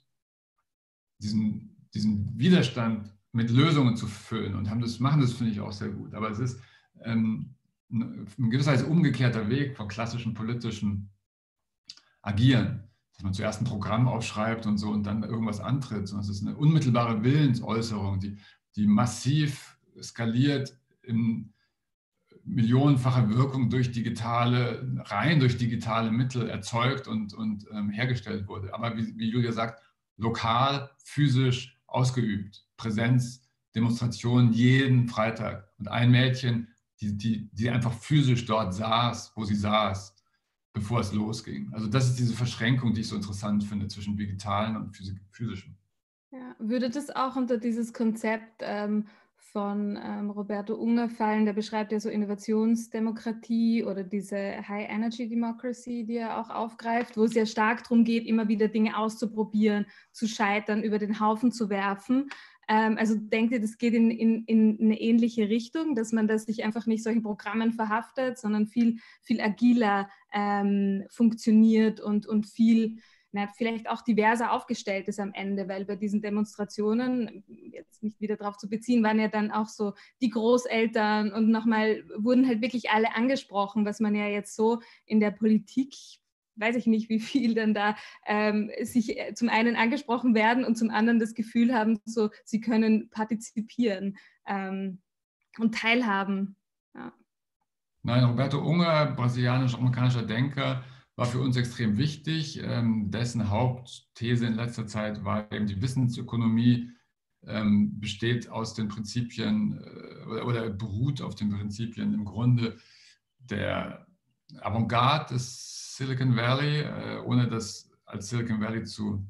diesen Widerstand mit Lösungen zu füllen und machen das, finde ich, auch sehr gut. Aber es ist in gewisser Weise umgekehrter Weg vom klassischen politischen Agieren, dass man zuerst ein Programm aufschreibt und so und dann irgendwas antritt, sondern es ist eine unmittelbare Willensäußerung, die massiv skaliert in millionenfacher Wirkung durch digitale Mittel erzeugt und hergestellt wurde. Aber wie Julia sagt, lokal, physisch ausgeübt. Präsenz, Demonstrationen jeden Freitag. Und ein Mädchen, die einfach physisch dort saß, wo sie saß, bevor es losging. Also das ist diese Verschränkung, die ich so interessant finde zwischen digitalen und physischen. Ja, würde das auch unter dieses Konzept von Roberto Unger fallen? Der beschreibt ja so Innovationsdemokratie oder diese High Energy Democracy, die er auch aufgreift, wo es ja stark darum geht, immer wieder Dinge auszuprobieren, zu scheitern, über den Haufen zu werfen. Also denkt ihr, das geht in eine ähnliche Richtung, dass man das sich einfach nicht solchen Programmen verhaftet, sondern viel, viel agiler funktioniert und viel vielleicht auch diverser aufgestellt ist am Ende, weil bei diesen Demonstrationen, jetzt nicht wieder darauf zu beziehen, waren ja dann auch so die Großeltern und nochmal wurden halt wirklich alle angesprochen, was man ja jetzt so in der Politik, weiß ich nicht, wie viel dann da sich zum einen angesprochen werden und zum anderen das Gefühl haben, so sie können partizipieren und teilhaben. Ja. Nein, Roberto Unger, brasilianisch-amerikanischer Denker, war für uns extrem wichtig. Dessen Hauptthese in letzter Zeit war eben, die Wissensökonomie besteht aus den Prinzipien oder beruht auf den Prinzipien im Grunde der Avantgarde des Silicon Valley, ohne das als Silicon Valley zu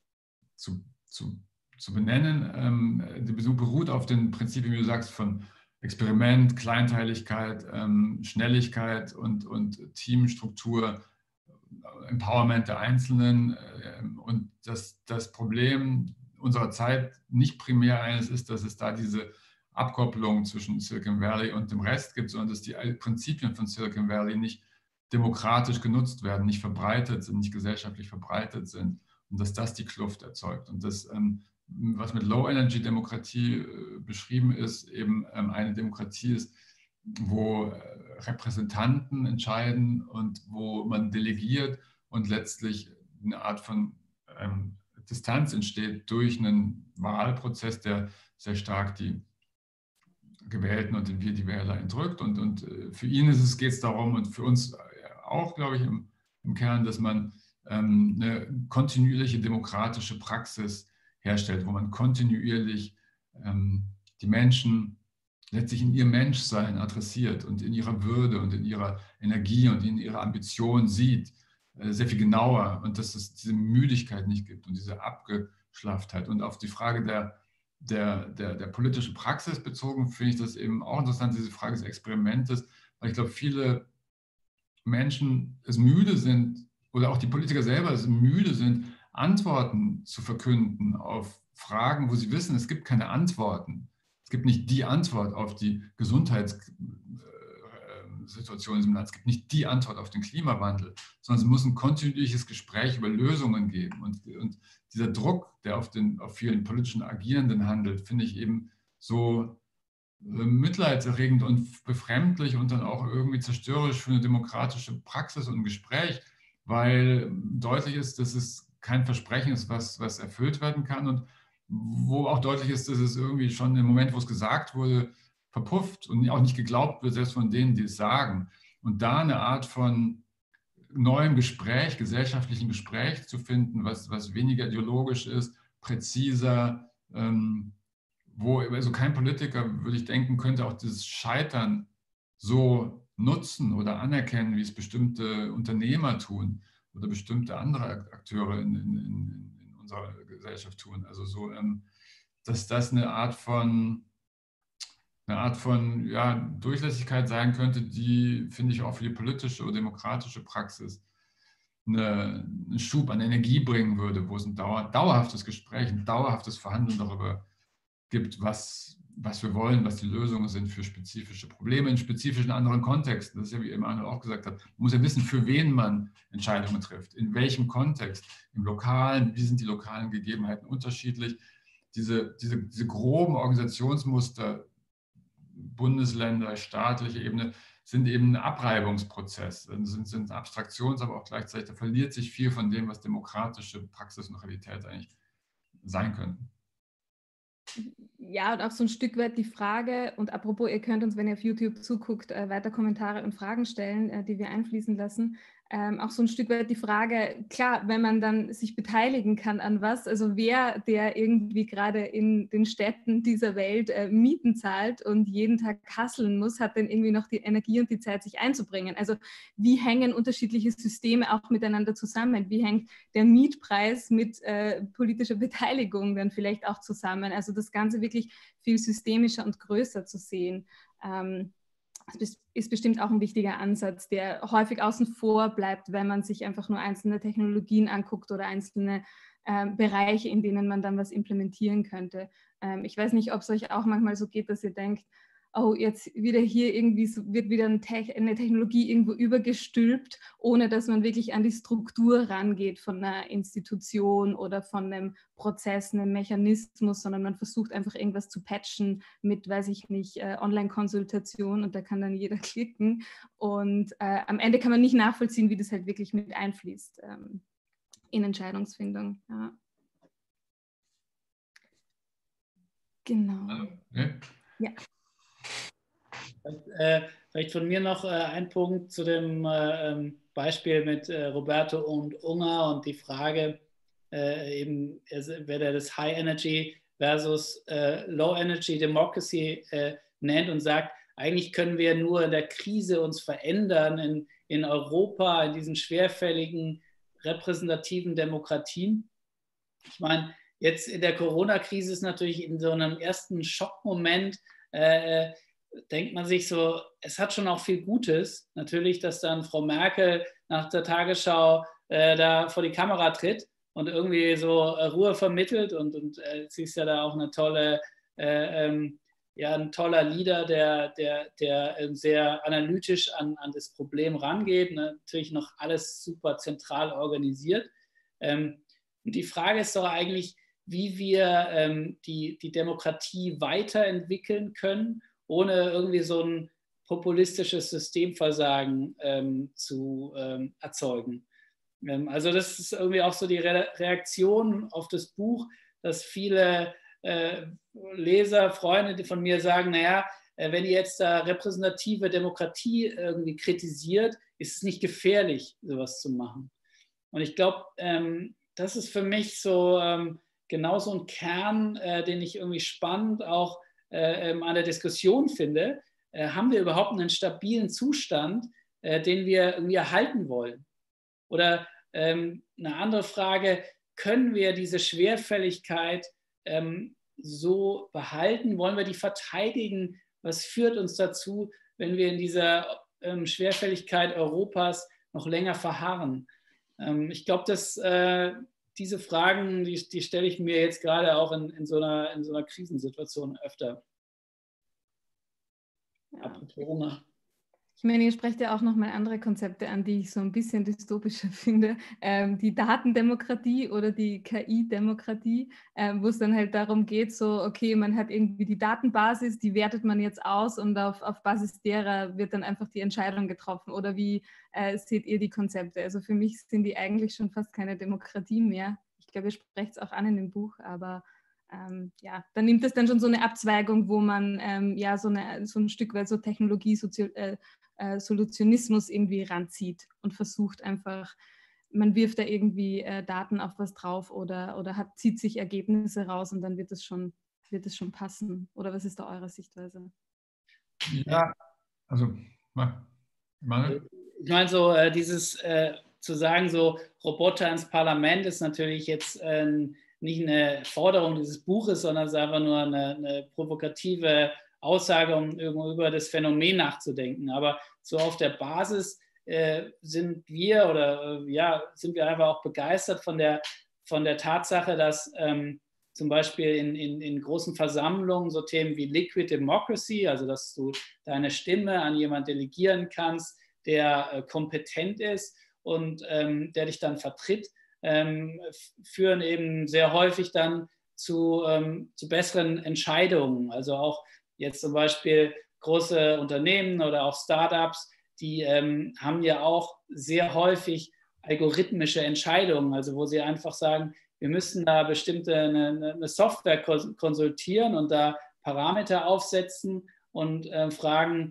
benennen. Die beruht auf den Prinzipien, wie du sagst, von Experiment, Kleinteiligkeit, Schnelligkeit und Teamstruktur, Empowerment der Einzelnen. Und das Problem unserer Zeit nicht primär eines ist, dass es da diese Abkopplung zwischen Silicon Valley und dem Rest gibt, sondern dass die Prinzipien von Silicon Valley nicht demokratisch genutzt werden, nicht verbreitet sind, nicht gesellschaftlich verbreitet sind und dass das die Kluft erzeugt. Und das, was mit Low-Energy-Demokratie beschrieben ist, eben eine Demokratie ist, wo Repräsentanten entscheiden und wo man delegiert und letztlich eine Art von Distanz entsteht durch einen Wahlprozess, der sehr stark die Gewählten und die Wähler entrückt. Und für ihn geht es darum und für uns auch, glaube ich, im Kern, dass man eine kontinuierliche demokratische Praxis herstellt, wo man kontinuierlich die Menschen letztlich in ihr Menschsein adressiert und in ihrer Würde und in ihrer Energie und in ihrer Ambition sieht, sehr viel genauer, und dass es diese Müdigkeit nicht gibt und diese Abgeschlafftheit. Und auf die Frage der politischen Praxis bezogen finde ich das eben auch interessant, diese Frage des Experimentes, weil ich glaube, viele Menschen es müde sind oder auch die Politiker selber es müde sind, Antworten zu verkünden auf Fragen, wo sie wissen, es gibt keine Antworten. Es gibt nicht die Antwort auf die Gesundheitssituation in diesem Land. Es gibt nicht die Antwort auf den Klimawandel, sondern es muss ein kontinuierliches Gespräch über Lösungen geben. Und dieser Druck, der auf vielen politischen Agierenden handelt, finde ich eben so mitleidserregend und befremdlich und dann auch irgendwie zerstörerisch für eine demokratische Praxis und ein Gespräch, weil deutlich ist, dass es kein Versprechen ist, was erfüllt werden kann, und wo auch deutlich ist, dass es irgendwie schon im Moment, wo es gesagt wurde, verpufft und auch nicht geglaubt wird, selbst von denen, die es sagen. Und da eine Art von neuem Gespräch, gesellschaftlichen Gespräch zu finden, was weniger ideologisch ist, präziser, wo also kein Politiker, würde ich denken, könnte auch dieses Scheitern so nutzen oder anerkennen, wie es bestimmte Unternehmer tun oder bestimmte andere Akteure in unserer Gesellschaft tun. Also so, dass das eine Art von ja, Durchlässigkeit sein könnte, die, finde ich, auch für die politische oder demokratische Praxis einen Schub an Energie bringen würde, wo es ein dauerhaftes Gespräch, ein dauerhaftes Verhandeln darüber gibt, was wir wollen, was die Lösungen sind für spezifische Probleme in spezifischen anderen Kontexten. Das ist ja, wie Emanuel auch gesagt hat, man muss ja wissen, für wen man Entscheidungen trifft, in welchem Kontext, im Lokalen, wie sind die lokalen Gegebenheiten unterschiedlich. Diese groben Organisationsmuster, Bundesländer, staatliche Ebene, sind eben ein Abreibungsprozess, sind Abstraktions-, aber auch gleichzeitig, da verliert sich viel von dem, was demokratische Praxis und Realität eigentlich sein könnten. Ja, und auch so ein Stück weit die Frage, und apropos, ihr könnt uns, wenn ihr auf YouTube zuguckt, weiter Kommentare und Fragen stellen, die wir einfließen lassen. Auch so ein Stück weit die Frage, klar, wenn man dann sich beteiligen kann an was, also wer, der irgendwie gerade in den Städten dieser Welt Mieten zahlt und jeden Tag hustlen muss, hat dann irgendwie noch die Energie und die Zeit, sich einzubringen. Also wie hängen unterschiedliche Systeme auch miteinander zusammen? Wie hängt der Mietpreis mit politischer Beteiligung dann vielleicht auch zusammen? Also das Ganze wirklich viel systemischer und größer zu sehen. Das ist bestimmt auch ein wichtiger Ansatz, der häufig außen vor bleibt, wenn man sich einfach nur einzelne Technologien anguckt oder einzelne Bereiche, in denen man dann was implementieren könnte. Ich weiß nicht, ob es euch auch manchmal so geht, dass ihr denkt, oh, jetzt wieder hier irgendwie wird wieder eine Technologie irgendwo übergestülpt, ohne dass man wirklich an die Struktur rangeht von einer Institution oder von einem Prozess, einem Mechanismus, sondern man versucht einfach irgendwas zu patchen mit, weiß ich nicht, Online-Konsultation, und da kann dann jeder klicken, und am Ende kann man nicht nachvollziehen, wie das halt wirklich mit einfließt in Entscheidungsfindung. Ja. Genau. Okay. Ja. Vielleicht von mir noch ein Punkt zu dem Beispiel mit Roberto und Unger und die Frage, eben, wer der das High Energy versus Low Energy Democracy nennt und sagt, eigentlich können wir nur in der Krise uns verändern in Europa, in diesen schwerfälligen repräsentativen Demokratien. Ich meine, jetzt in der Corona-Krise ist natürlich in so einem ersten Schockmoment, denkt man sich so, es hat schon auch viel Gutes. Natürlich, dass dann Frau Merkel nach der Tagesschau da vor die Kamera tritt und irgendwie so Ruhe vermittelt und sie ist ja da auch eine tolle, ja, ein toller Leader, der sehr analytisch an das Problem rangeht. Natürlich noch alles super zentral organisiert. Und die Frage ist doch eigentlich, wie wir die Demokratie weiterentwickeln können, ohne irgendwie so ein populistisches Systemversagen zu erzeugen. Also das ist irgendwie auch so die Reaktion auf das Buch, dass viele Leser, Freunde von mir sagen, naja, wenn ihr jetzt da repräsentative Demokratie irgendwie kritisiert, ist es nicht gefährlich, sowas zu machen. Und ich glaube, das ist für mich so genau so ein Kern, den ich irgendwie spannend auch an der Diskussion finde. Haben wir überhaupt einen stabilen Zustand, den wir irgendwie erhalten wollen? Oder eine andere Frage, können wir diese Schwerfälligkeit so behalten? Wollen wir die verteidigen? Was führt uns dazu, wenn wir in dieser Schwerfälligkeit Europas noch länger verharren? Ich glaube, dass diese Fragen, die stelle ich mir jetzt gerade auch in so einer Krisensituation öfter. Ja. Apropos Hunger. Ich meine, ihr sprecht ja auch nochmal andere Konzepte an, die ich so ein bisschen dystopischer finde. Die Datendemokratie oder die KI-Demokratie, wo es dann halt darum geht, so, okay, man hat irgendwie die Datenbasis, die wertet man jetzt aus und auf Basis derer wird dann einfach die Entscheidung getroffen. Oder wie seht ihr die Konzepte? Also für mich sind die eigentlich schon fast keine Demokratie mehr. Ich glaube, ihr sprecht es auch an in dem Buch, aber ja, dann nimmt es dann schon so eine Abzweigung, wo man ja so ein Stück weit so Solutionismus irgendwie ranzieht und versucht einfach, man wirft da irgendwie Daten auf was drauf oder zieht sich Ergebnisse raus und dann wird es schon passen. Oder was ist da eure Sichtweise? Ja, also, Manuel? Ich meine, so dieses zu sagen, so Roboter ins Parlament ist natürlich jetzt nicht eine Forderung dieses Buches, sondern es ist einfach nur eine provokative Aussage, um über das Phänomen nachzudenken. Aber so auf der Basis sind wir sind wir einfach auch begeistert von der Tatsache, dass zum Beispiel in großen Versammlungen so Themen wie Liquid Democracy, also dass du deine Stimme an jemanden delegieren kannst, der kompetent ist und der dich dann vertritt, führen eben sehr häufig dann zu besseren Entscheidungen. Also auch jetzt zum Beispiel große Unternehmen oder auch Startups, die haben ja auch sehr häufig algorithmische Entscheidungen, also wo sie einfach sagen, wir müssen da eine Software konsultieren und da Parameter aufsetzen und fragen,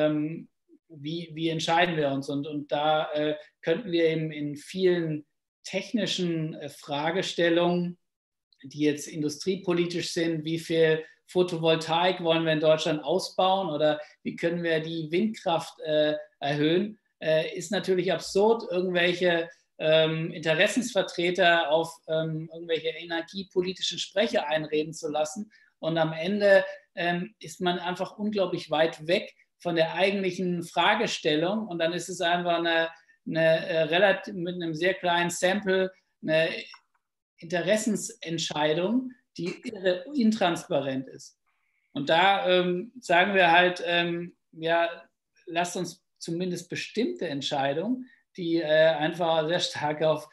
wie entscheiden wir uns? Und da könnten wir eben in vielen technischen Fragestellungen, die jetzt industriepolitisch sind, wie viel Photovoltaik wollen wir in Deutschland ausbauen oder wie können wir die Windkraft erhöhen, ist natürlich absurd, irgendwelche Interessensvertreter auf irgendwelche energiepolitischen Sprecher einreden zu lassen. Und am Ende ist man einfach unglaublich weit weg von der eigentlichen Fragestellung. Und dann ist es einfach relativ mit einem sehr kleinen Sample eine Interessensentscheidung, die intransparent ist. Und da sagen wir halt, ja, lasst uns zumindest bestimmte Entscheidungen, die einfach sehr stark auf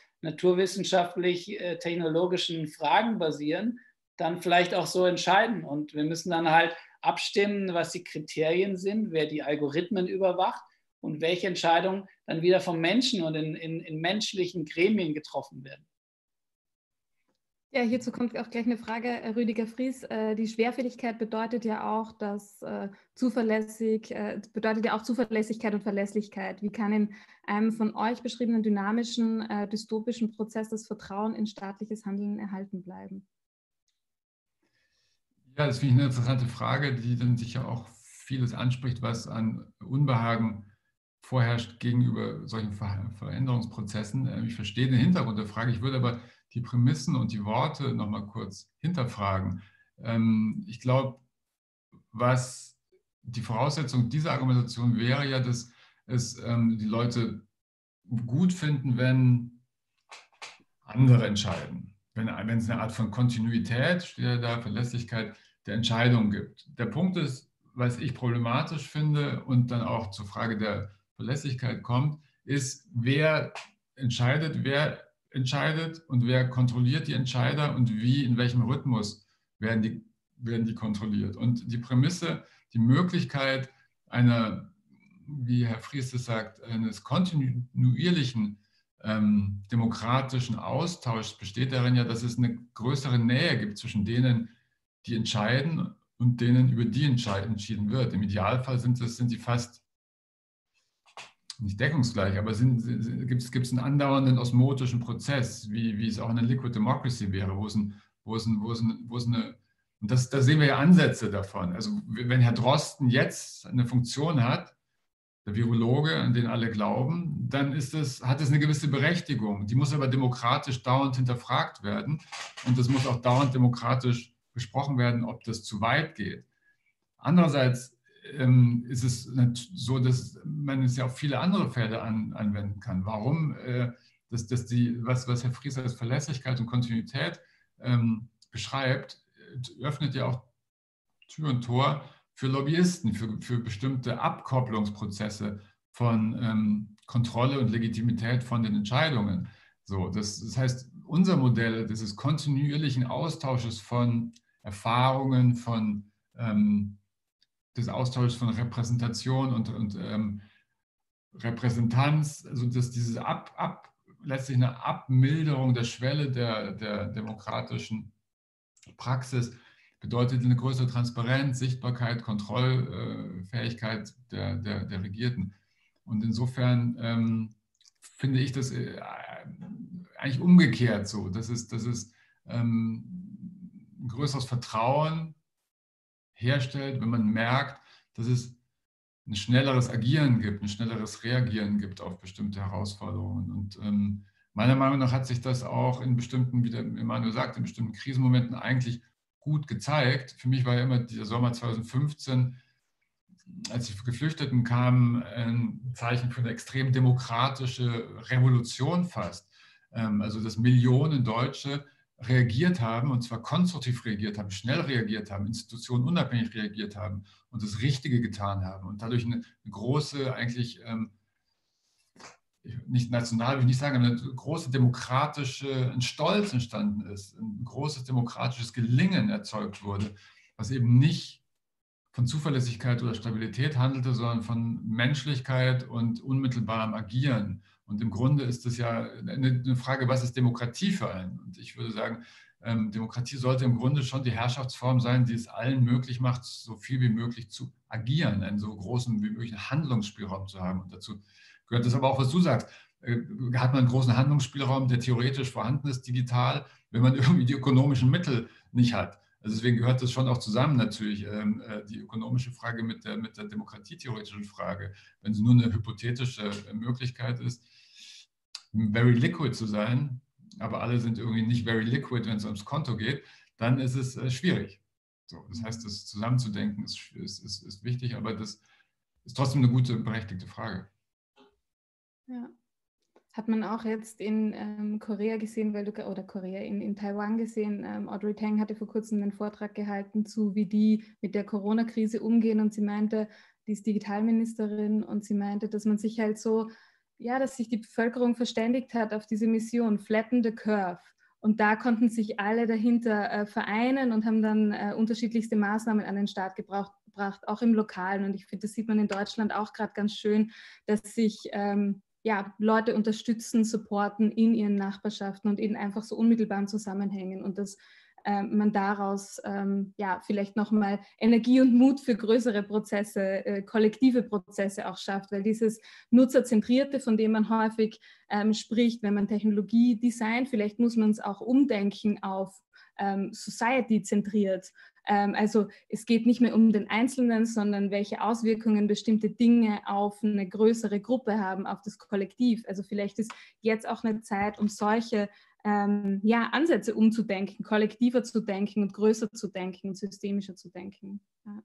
naturwissenschaftlich-technologischen Fragen basieren, dann vielleicht auch so entscheiden. Und wir müssen dann halt abstimmen, was die Kriterien sind, wer die Algorithmen überwacht und welche Entscheidungen dann wieder vom Menschen und in menschlichen Gremien getroffen werden. Ja, hierzu kommt auch gleich eine Frage, Rüdiger Fries. Die Schwerfälligkeit bedeutet ja auch, dass bedeutet ja auch Zuverlässigkeit und Verlässlichkeit. Wie kann in einem von euch beschriebenen dynamischen, dystopischen Prozess das Vertrauen in staatliches Handeln erhalten bleiben? Ja, das finde ich eine interessante Frage, die dann sicher auch vieles anspricht, was an Unbehagen vorherrscht gegenüber solchen Veränderungsprozessen. Ich verstehe den Hintergrund der Frage. Ich würde aber die Prämissen und die Worte noch mal kurz hinterfragen. Ich glaube, was die Voraussetzung dieser Argumentation wäre ja, dass es die Leute gut finden, wenn andere entscheiden. Wenn es eine Art von Kontinuität, steht ja da, Verlässlichkeit der Entscheidung gibt. Der Punkt ist, was ich problematisch finde und dann auch zur Frage der Verlässlichkeit kommt, ist, wer entscheidet und wer kontrolliert die Entscheider und wie, in welchem Rhythmus werden die kontrolliert. Und die Prämisse, die Möglichkeit einer, wie Herr Fries es sagt, eines kontinuierlichen demokratischen Austauschs besteht darin ja, dass es eine größere Nähe gibt zwischen denen, die entscheiden und denen, über die entschieden wird. Im Idealfall sind die fast nicht deckungsgleich, aber gibt es einen andauernden osmotischen Prozess, wie es auch in der Liquid Democracy wäre, wo es eine, und da sehen wir ja Ansätze davon. Also wenn Herr Drosten jetzt eine Funktion hat, der Virologe, an den alle glauben, dann hat es eine gewisse Berechtigung. Die muss aber demokratisch dauernd hinterfragt werden und es muss auch dauernd demokratisch besprochen werden, ob das zu weit geht. Andererseits ist es so, dass man es ja auf viele andere Felder anwenden kann. Warum? Was Herr Fries als Verlässlichkeit und Kontinuität beschreibt, öffnet ja auch Tür und Tor für Lobbyisten, für bestimmte Abkopplungsprozesse von Kontrolle und Legitimität von den Entscheidungen. So, das heißt, unser Modell dieses kontinuierlichen Austausches von Erfahrungen, des Austausches von Repräsentation und Repräsentanz, also dass letztlich eine Abmilderung der Schwelle der demokratischen Praxis bedeutet eine größere Transparenz, Sichtbarkeit, Kontrollfähigkeit der Regierten. Und insofern finde ich das eigentlich umgekehrt so, dass es ein größeres Vertrauen herstellt, wenn man merkt, dass es ein schnelleres Agieren gibt, ein schnelleres Reagieren gibt auf bestimmte Herausforderungen. Und meiner Meinung nach hat sich das auch in bestimmten, wie der Emanuel sagt, in bestimmten Krisenmomenten eigentlich gut gezeigt. Für mich war ja immer dieser Sommer 2015, als die Geflüchteten kamen, ein Zeichen für eine extrem demokratische Revolution fast. Also dass Millionen Deutsche reagiert haben, und zwar konstruktiv reagiert haben, schnell reagiert haben, Institutionen unabhängig reagiert haben und das Richtige getan haben und dadurch eine große, eigentlich nicht national, will ich nicht sagen, aber eine große ein Stolz entstanden ist, ein großes demokratisches Gelingen erzeugt wurde, was eben nicht von Zuverlässigkeit oder Stabilität handelte, sondern von Menschlichkeit und unmittelbarem Agieren. Und im Grunde ist es ja eine Frage, was ist Demokratie für einen? Und ich würde sagen, Demokratie sollte im Grunde schon die Herrschaftsform sein, die es allen möglich macht, so viel wie möglich zu agieren, einen so großen wie möglichen Handlungsspielraum zu haben. Und dazu gehört das aber auch, was du sagst. Hat man einen großen Handlungsspielraum, der theoretisch vorhanden ist, digital, wenn man irgendwie die ökonomischen Mittel nicht hat. Also deswegen gehört das schon auch zusammen natürlich, die ökonomische Frage mit der demokratietheoretischen Frage. Wenn es nur eine hypothetische Möglichkeit ist, very liquid zu sein, aber alle sind irgendwie nicht very liquid, wenn es ums Konto geht, dann ist es schwierig. So, das heißt, das zusammenzudenken ist wichtig, aber das ist trotzdem eine gute, berechtigte Frage. Ja. Hat man auch jetzt in Korea gesehen, in Taiwan gesehen. Audrey Tang hatte vor kurzem einen Vortrag gehalten zu, wie die mit der Corona-Krise umgehen, und sie meinte, die ist Digitalministerin, und sie meinte, dass man sich halt so, ja, dass sich die Bevölkerung verständigt hat auf diese Mission, flatten the curve. Und da konnten sich alle dahinter vereinen und haben dann unterschiedlichste Maßnahmen an den Start gebracht, auch im Lokalen. Und ich finde, das sieht man in Deutschland auch gerade ganz schön, dass sich ja, Leute unterstützen, supporten in ihren Nachbarschaften und in einfach so unmittelbaren Zusammenhängen und dass man daraus ja, vielleicht nochmal Energie und Mut für größere Prozesse, kollektive Prozesse auch schafft, weil dieses Nutzerzentrierte, von dem man häufig spricht, wenn man Technologie designt, vielleicht muss man es auch umdenken auf Society-zentriert. Also es geht nicht mehr um den Einzelnen, sondern welche Auswirkungen bestimmte Dinge auf eine größere Gruppe haben, auf das Kollektiv. Also vielleicht ist jetzt auch eine Zeit, um solche ja, Ansätze umzudenken, kollektiver zu denken und größer zu denken und systemischer zu denken. Ja.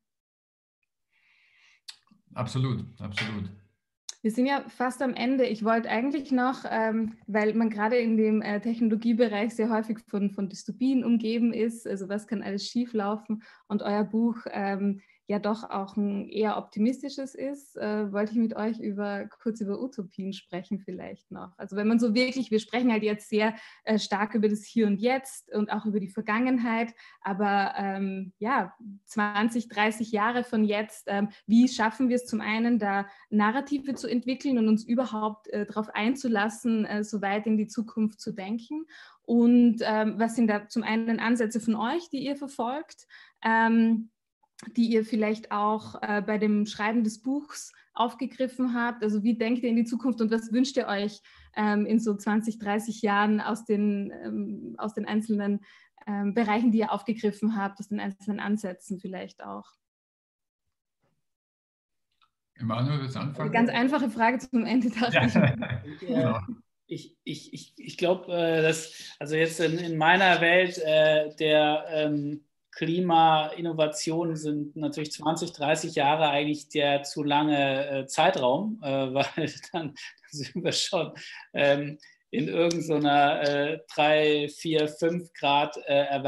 Absolut, absolut. Wir sind ja fast am Ende. Ich wollte eigentlich noch, weil man gerade in dem Technologiebereich sehr häufig von Dystopien umgeben ist, also was kann alles schieflaufen und euer Buch ja doch auch ein eher optimistisches ist, wollte ich mit euch kurz über Utopien sprechen vielleicht noch. Also wenn man so wirklich, wir sprechen halt jetzt sehr stark über das Hier und Jetzt und auch über die Vergangenheit, aber ja, 20, 30 Jahre von jetzt, wie schaffen wir es zum einen, da Narrative zu entwickeln und uns überhaupt darauf einzulassen, so weit in die Zukunft zu denken? Und was sind da zum einen Ansätze von euch, die ihr verfolgt, die ihr vielleicht auch bei dem Schreiben des Buchs aufgegriffen habt? Also wie denkt ihr in die Zukunft und was wünscht ihr euch in so 20, 30 Jahren aus den einzelnen Bereichen, die ihr aufgegriffen habt, aus den einzelnen Ansätzen vielleicht auch? Emanuel, willst du anfangen? Eine ganz einfache Frage zum Ende, dachte ich. Genau. Ich glaube, dass also jetzt in meiner Welt der Klimainnovationen sind natürlich 20, 30 Jahre eigentlich der zu lange Zeitraum, weil dann sind wir schon in irgendeiner 3, 4, 5 Grad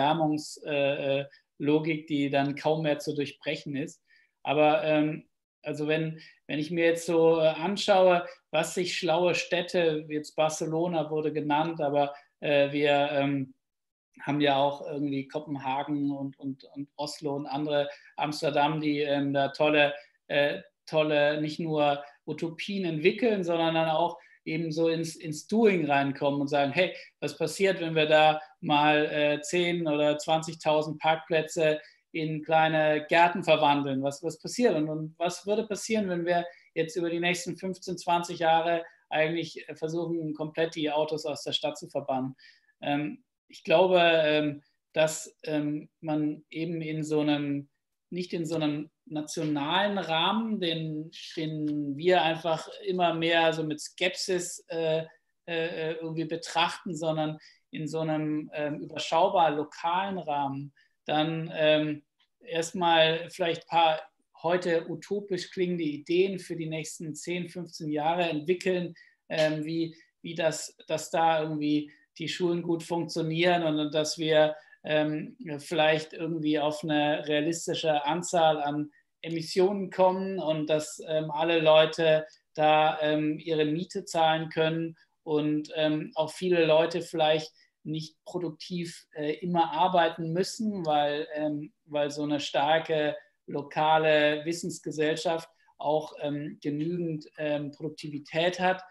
Erwärmungslogik, die dann kaum mehr zu durchbrechen ist. Aber also wenn ich mir jetzt so anschaue, was sich schlaue Städte, jetzt Barcelona wurde genannt, aber wir haben ja auch irgendwie Kopenhagen und Oslo und andere, Amsterdam, die da tolle nicht nur Utopien entwickeln, sondern dann auch eben so ins Doing reinkommen und sagen, hey, was passiert, wenn wir da mal 10.000 oder 20.000 Parkplätze in kleine Gärten verwandeln? Was passiert? Und was würde passieren, wenn wir jetzt über die nächsten 15, 20 Jahre eigentlich versuchen, komplett die Autos aus der Stadt zu verbannen? Ich glaube, dass man eben nicht in so einem nationalen Rahmen, den wir einfach immer mehr so mit Skepsis irgendwie betrachten, sondern in so einem überschaubar lokalen Rahmen, dann erstmal vielleicht ein paar heute utopisch klingende Ideen für die nächsten 10, 15 Jahre entwickeln, wie dass da irgendwie die Schulen gut funktionieren und dass wir vielleicht irgendwie auf eine realistische Anzahl an Emissionen kommen und dass alle Leute da ihre Miete zahlen können und auch viele Leute vielleicht nicht produktiv immer arbeiten müssen, weil so eine starke lokale Wissensgesellschaft auch genügend Produktivität hat.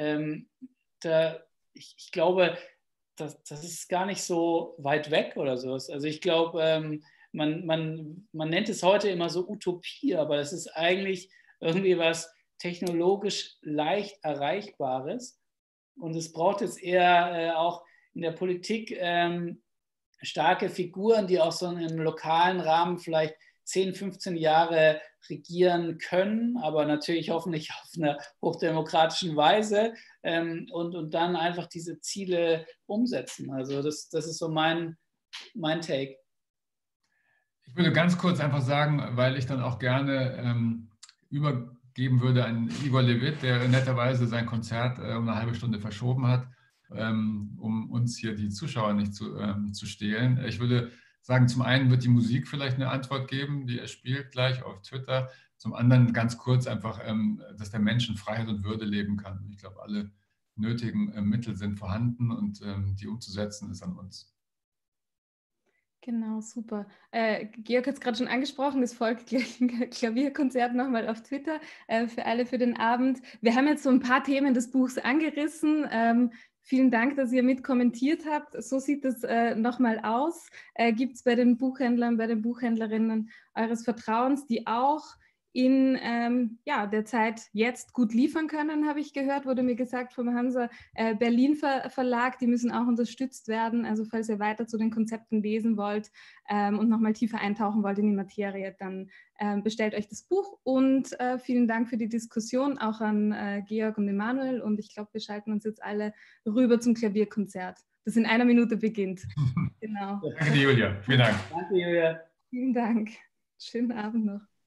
Ich glaube, das ist gar nicht so weit weg oder so. Also ich glaube, man nennt es heute immer so Utopie, aber das ist eigentlich irgendwie was technologisch leicht Erreichbares. Und es braucht jetzt eher auch in der Politik starke Figuren, die auch so im lokalen Rahmen vielleicht 10, 15 Jahre regieren können, aber natürlich hoffentlich auf einer hochdemokratischen Weise und dann einfach diese Ziele umsetzen. Also das ist so mein Take. Ich würde ganz kurz einfach sagen, weil ich dann auch gerne übergeben würde an Igor Levit, der netterweise sein Konzert um eine halbe Stunde verschoben hat, um uns hier die Zuschauer nicht zu stehlen. Ich würde sagen, zum einen wird die Musik vielleicht eine Antwort geben, die er spielt gleich auf Twitter. Zum anderen ganz kurz einfach, dass der Mensch in Freiheit und Würde leben kann. Ich glaube, alle nötigen Mittel sind vorhanden und die umzusetzen ist an uns. Genau, super. Georg hat es gerade schon angesprochen, es folgt gleich ein Klavierkonzert nochmal auf Twitter für alle für den Abend. Wir haben jetzt so ein paar Themen des Buchs angerissen. Vielen Dank, dass ihr mit kommentiert habt. So sieht es nochmal aus. Gibt es bei den Buchhändlern, bei den Buchhändlerinnen eures Vertrauens, die auch in der Zeit jetzt gut liefern können, habe ich gehört, wurde mir gesagt vom Hansa Berlin Verlag, die müssen auch unterstützt werden. Also falls ihr weiter zu den Konzepten lesen wollt und nochmal tiefer eintauchen wollt in die Materie, dann bestellt euch das Buch und vielen Dank für die Diskussion, auch an Georg und Emanuel, und ich glaube, wir schalten uns jetzt alle rüber zum Klavierkonzert, das in 1 Minute beginnt. Genau. Danke, Julia. Vielen Dank. Danke, Julia. Vielen Dank. Schönen Abend noch.